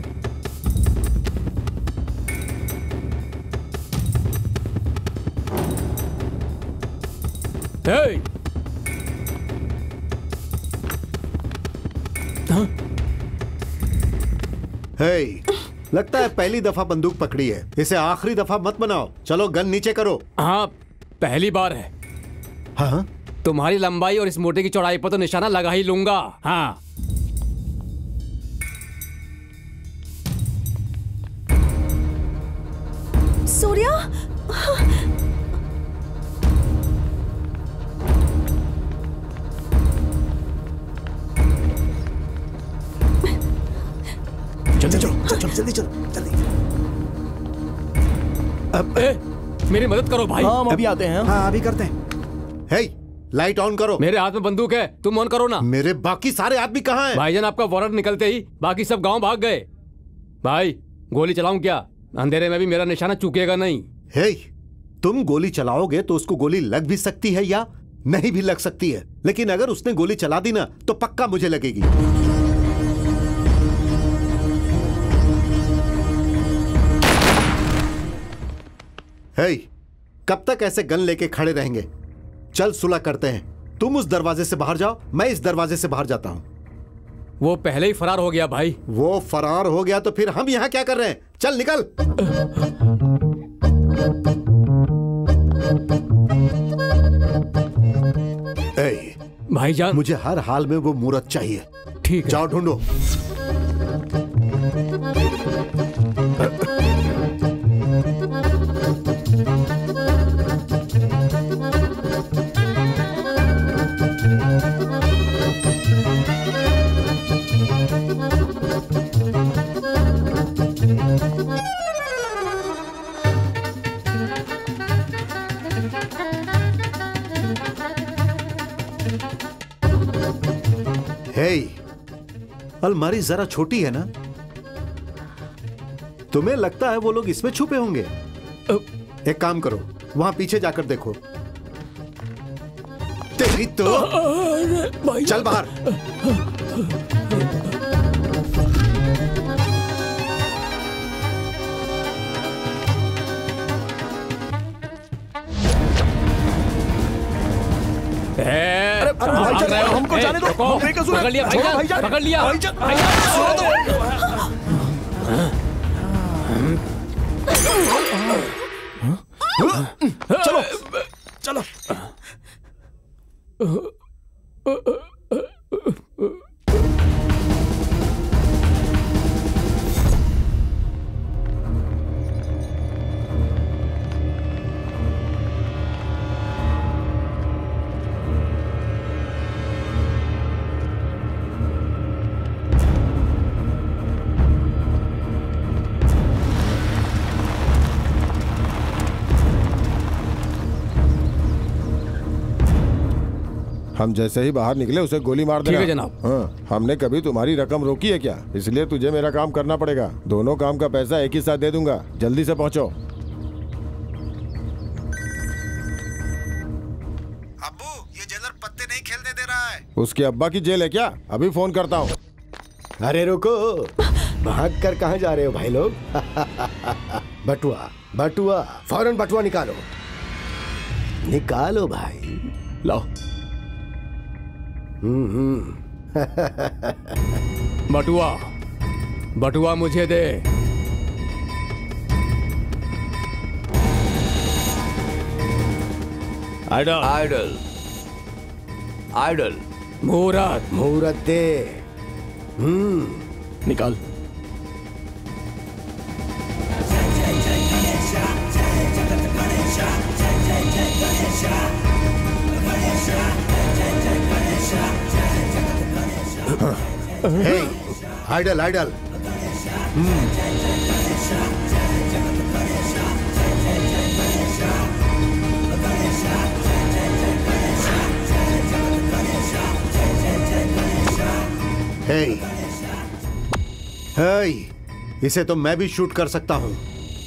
Hey! हाँ? Hey! लगता है पहली दफा बंदूक पकड़ी है, इसे आखिरी दफा मत बनाओ। चलो गन नीचे करो। हाँ पहली बार है। हाँ तुम्हारी लंबाई और इस मोटे की चौड़ाई पर तो निशाना लगा ही लूंगा। हाँ सूर्या, जल्दी चलो चलो जल्दी चलो जल्दी। अब ए, मेरी मदद करो भाई। हाँ हम अभी आते हैं। हाँ अभी करते हैं। हे लाइट ऑन करो। मेरे हाथ में बंदूक है, तुम ऑन करो ना। मेरे बाकी सारे आदमी कहाँ हैं? भाईजान आपका वारंट निकलते ही बाकी सब गांव भाग गए। भाई गोली चलाऊं क्या? अंधेरे में भी मेरा निशाना चूकेगा नहीं। हे तुम गोली चलाओगे तो उसको गोली लग भी सकती है या नहीं भी लग सकती है, लेकिन अगर उसने गोली चला दी ना तो पक्का मुझे लगेगी। हे कब तक ऐसे गन लेके खड़े रहेंगे? चल सुलह करते हैं। तुम उस दरवाजे से बाहर जाओ, मैं इस दरवाजे से बाहर जाता हूं। वो पहले ही फरार हो गया भाई। वो फरार हो गया तो फिर हम यहां क्या कर रहे हैं? चल निकल। ए, भाईजान मुझे हर हाल में वो मूरत चाहिए। ठीक है। जाओ ढूंढो। हे, अलमारी जरा छोटी है ना? तुम्हें लगता है वो लोग इसमें छुपे होंगे? एक काम करो, वहां पीछे जाकर देखो। तेरी तो चल बाहर। अरे भाईजान हमको जाने दो। हम बेकसूर हैं। पकड़ लिया भाईजान, पकड़ लिया चलो चलो। हम जैसे ही बाहर निकले उसे गोली मार देना। ठीक है जनाब। हाँ, हमने कभी तुम्हारी रकम रोकी है क्या? इसलिए तुझे मेरा काम करना पड़ेगा। दोनों काम का पैसा एक ही साथ दे दूंगा। जल्दी से पहुंचो। अब्बू ये जेलर पत्ते नहीं खेलने दे रहा है। उसके अब्बा की जेल है क्या? अभी फोन करता हूँ। अरे रुको, भाग कर कहाँ जा रहे हो भाई लोग? बटुआ बटुआ फौरन बटुआ निकालो, निकालो भाई। लाओ। हम्म हम्म बटुआ बटुआ मुझे दे। आइडल आइडल आइडल मुहूर्त मुहूर्त दे। हम्म निकाल। हे आइडल आइडल। हे हे इसे तो मैं भी शूट कर सकता हूं।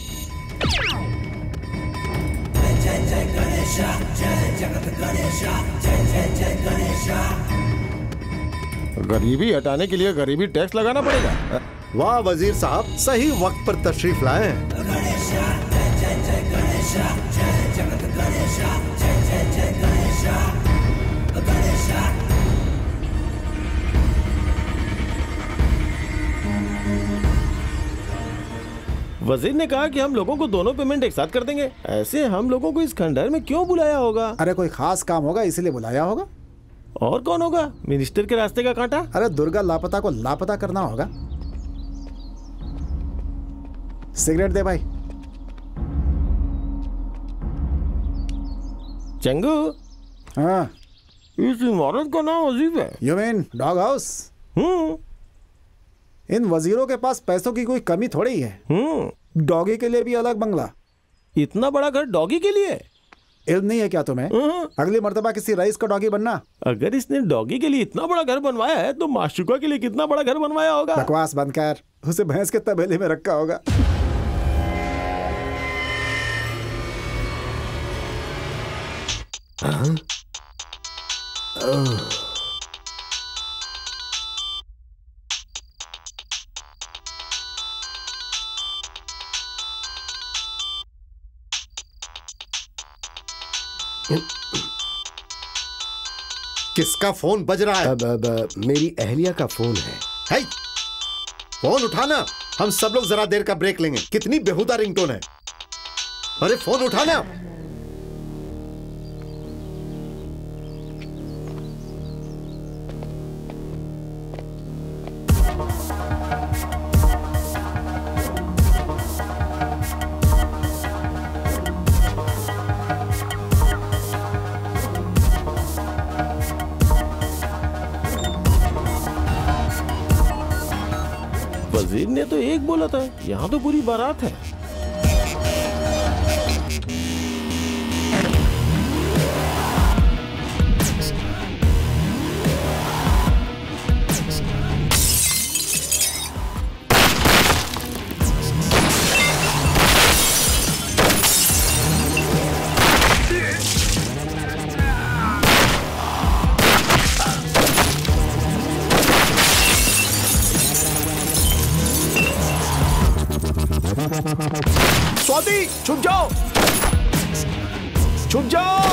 गरीबी हटाने के लिए गरीबी टैक्स लगाना पड़ेगा। वाह वजीर साहब, सही वक्त पर तशरीफ लाए। वजीर ने कहा कि हम लोगों को दोनों पेमेंट एक साथ कर देंगे। ऐसे हम लोगों को इस खंडहर में क्यों बुलाया होगा? अरे कोई खास काम होगा इसीलिए बुलाया होगा। और कौन होगा? मिनिस्टर के रास्ते का कांटा? अरे दुर्गा लापता को लापता करना होगा। सिगरेट दे भाई। चंगू। हाँ। इस इमारत का नाम अजीब है। You mean dog house? Hmm. इन वजीरों के पास पैसों की कोई कमी थोड़ी ही है। हम्म। डॉगी के लिए भी अलग बंगला। इतना बड़ा घर डॉगी के लिए? इल्म नहीं है क्या तुम्हें? अगली मर्तबा किसी रईस का डॉगी बनना। अगर इसने डॉगी के लिए इतना बड़ा घर बनवाया है तो माशुका के लिए कितना बड़ा घर बनवाया होगा? बकवास बंद कर। उसे भैंस के तबेले में रखा होगा। हाँ? किसका फोन बज रहा है? अब, अब, मेरी अहलिया का फोन है। है? फोन उठाना। हम सब लोग जरा देर का ब्रेक लेंगे। कितनी बेहुदा रिंगटोन है। अरे फोन उठाना। वजीर ने तो एक बोला था, यहाँ तो पूरी बारात है। स्वाति, छुप जाओ, छुप जाओ।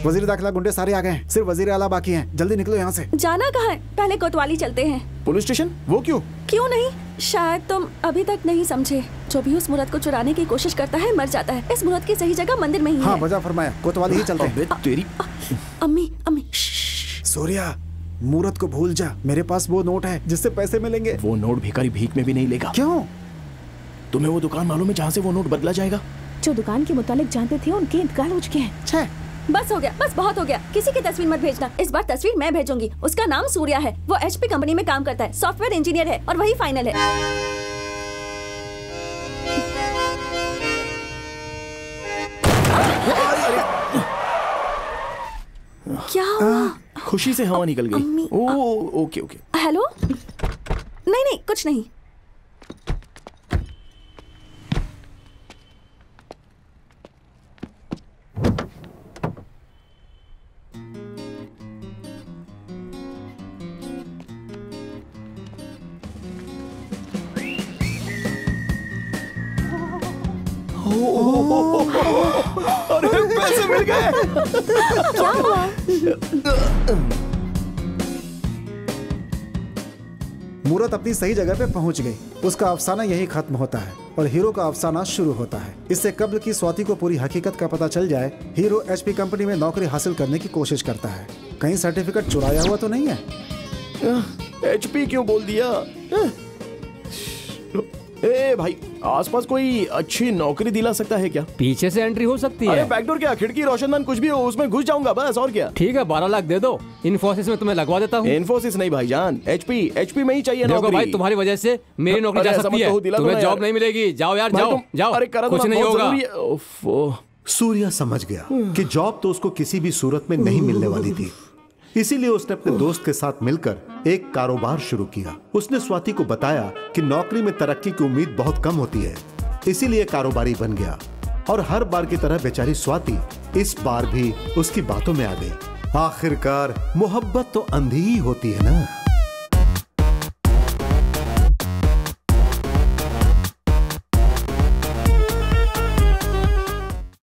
वजीर दाखिला गुंडे सारे आ गए हैं, सिर्फ वजीर आला बाकी हैं। जल्दी निकलो यहाँ से। जाना कहाँ है? पहले कोतवाली चलते हैं। Police station? वो क्यों? क्यों नहीं? शायद तुम अभी तक नहीं समझे। जो भी उस मूर्त को चुराने की कोशिश करता है मर जाता है। इस मूर्त की सही जगह मंदिर में ही हाँ, है। वजह फरमाया, कोतवाली ही चलते हैं। तेरी अम्मी अम्मी सूर्या, मूर्त को भूल जा। मेरे पास वो नोट है जिससे पैसे मिलेंगे। वो नोट भिखारी भीख में भी नहीं लेगा। क्यों? तुम्हें वो दुकान मालूम है जहाँ से वो नोट बदला जाएगा? जो दुकान के मुतालिक जानते थे उनके इंतकाल हो चुके हैं। छह बस हो गया, बस बहुत हो गया। किसी की तस्वीर मत भेजना। इस बार तस्वीर मैं भेजूंगी। उसका नाम सूर्या है। वो एचपी कंपनी में काम करता है, सॉफ्टवेयर इंजीनियर है और वही फाइनल है। क्या हुआ? खुशी से हवा निकल गई। Oh, okay okay. हेलो? नहीं नहीं कुछ नहीं। अरे पैसे मिल गए। क्या हुआ? मूरत अपनी सही जगह पे पहुंच गई। उसका अफसाना यही खत्म होता है और हीरो का अफसाना शुरू होता है। इससे कब्ल की स्वाति को पूरी हकीकत का पता चल जाए, हीरो एचपी कंपनी में नौकरी हासिल करने की कोशिश करता है। कहीं सर्टिफिकेट चुराया हुआ तो नहीं है? एचपी क्यों बोल दिया? ए भाई, आसपास कोई अच्छी नौकरी दिला सकता है क्या? पीछे से एंट्री हो सकती है। अरे बैकडोर क्या, खिड़की रोशनदान कुछ भी हो, उसमें घुस जाऊंगा बस, और क्या। ठीक है, बारह लाख दे दो। इन्फोसिस में तुम्हें लगवा देता हूँ। इन्फोसिस नहीं भाईजान, एचपी एचपी में ही चाहिए देखो नौकरी। भाई, तुम्हारी वजह से मेरी नौकरी जा सकती है। तुम्हें जॉब नहीं मिलेगी। जाओ यार, जाओ जाओ। अरे कुछ नहीं होगा। सूर्या समझ गया कि जॉब तो उसको किसी भी सूरत में नहीं मिलने वाली थी। इसीलिए उसने अपने दोस्त के साथ मिलकर एक कारोबार शुरू किया। उसने स्वाति को बताया कि नौकरी में तरक्की की उम्मीद बहुत कम होती है, इसीलिए कारोबारी बन गया। और हर बार की तरह बेचारी स्वाति इस बार भी उसकी बातों में आ गई। आखिरकार मोहब्बत तो अंधी ही होती है ना।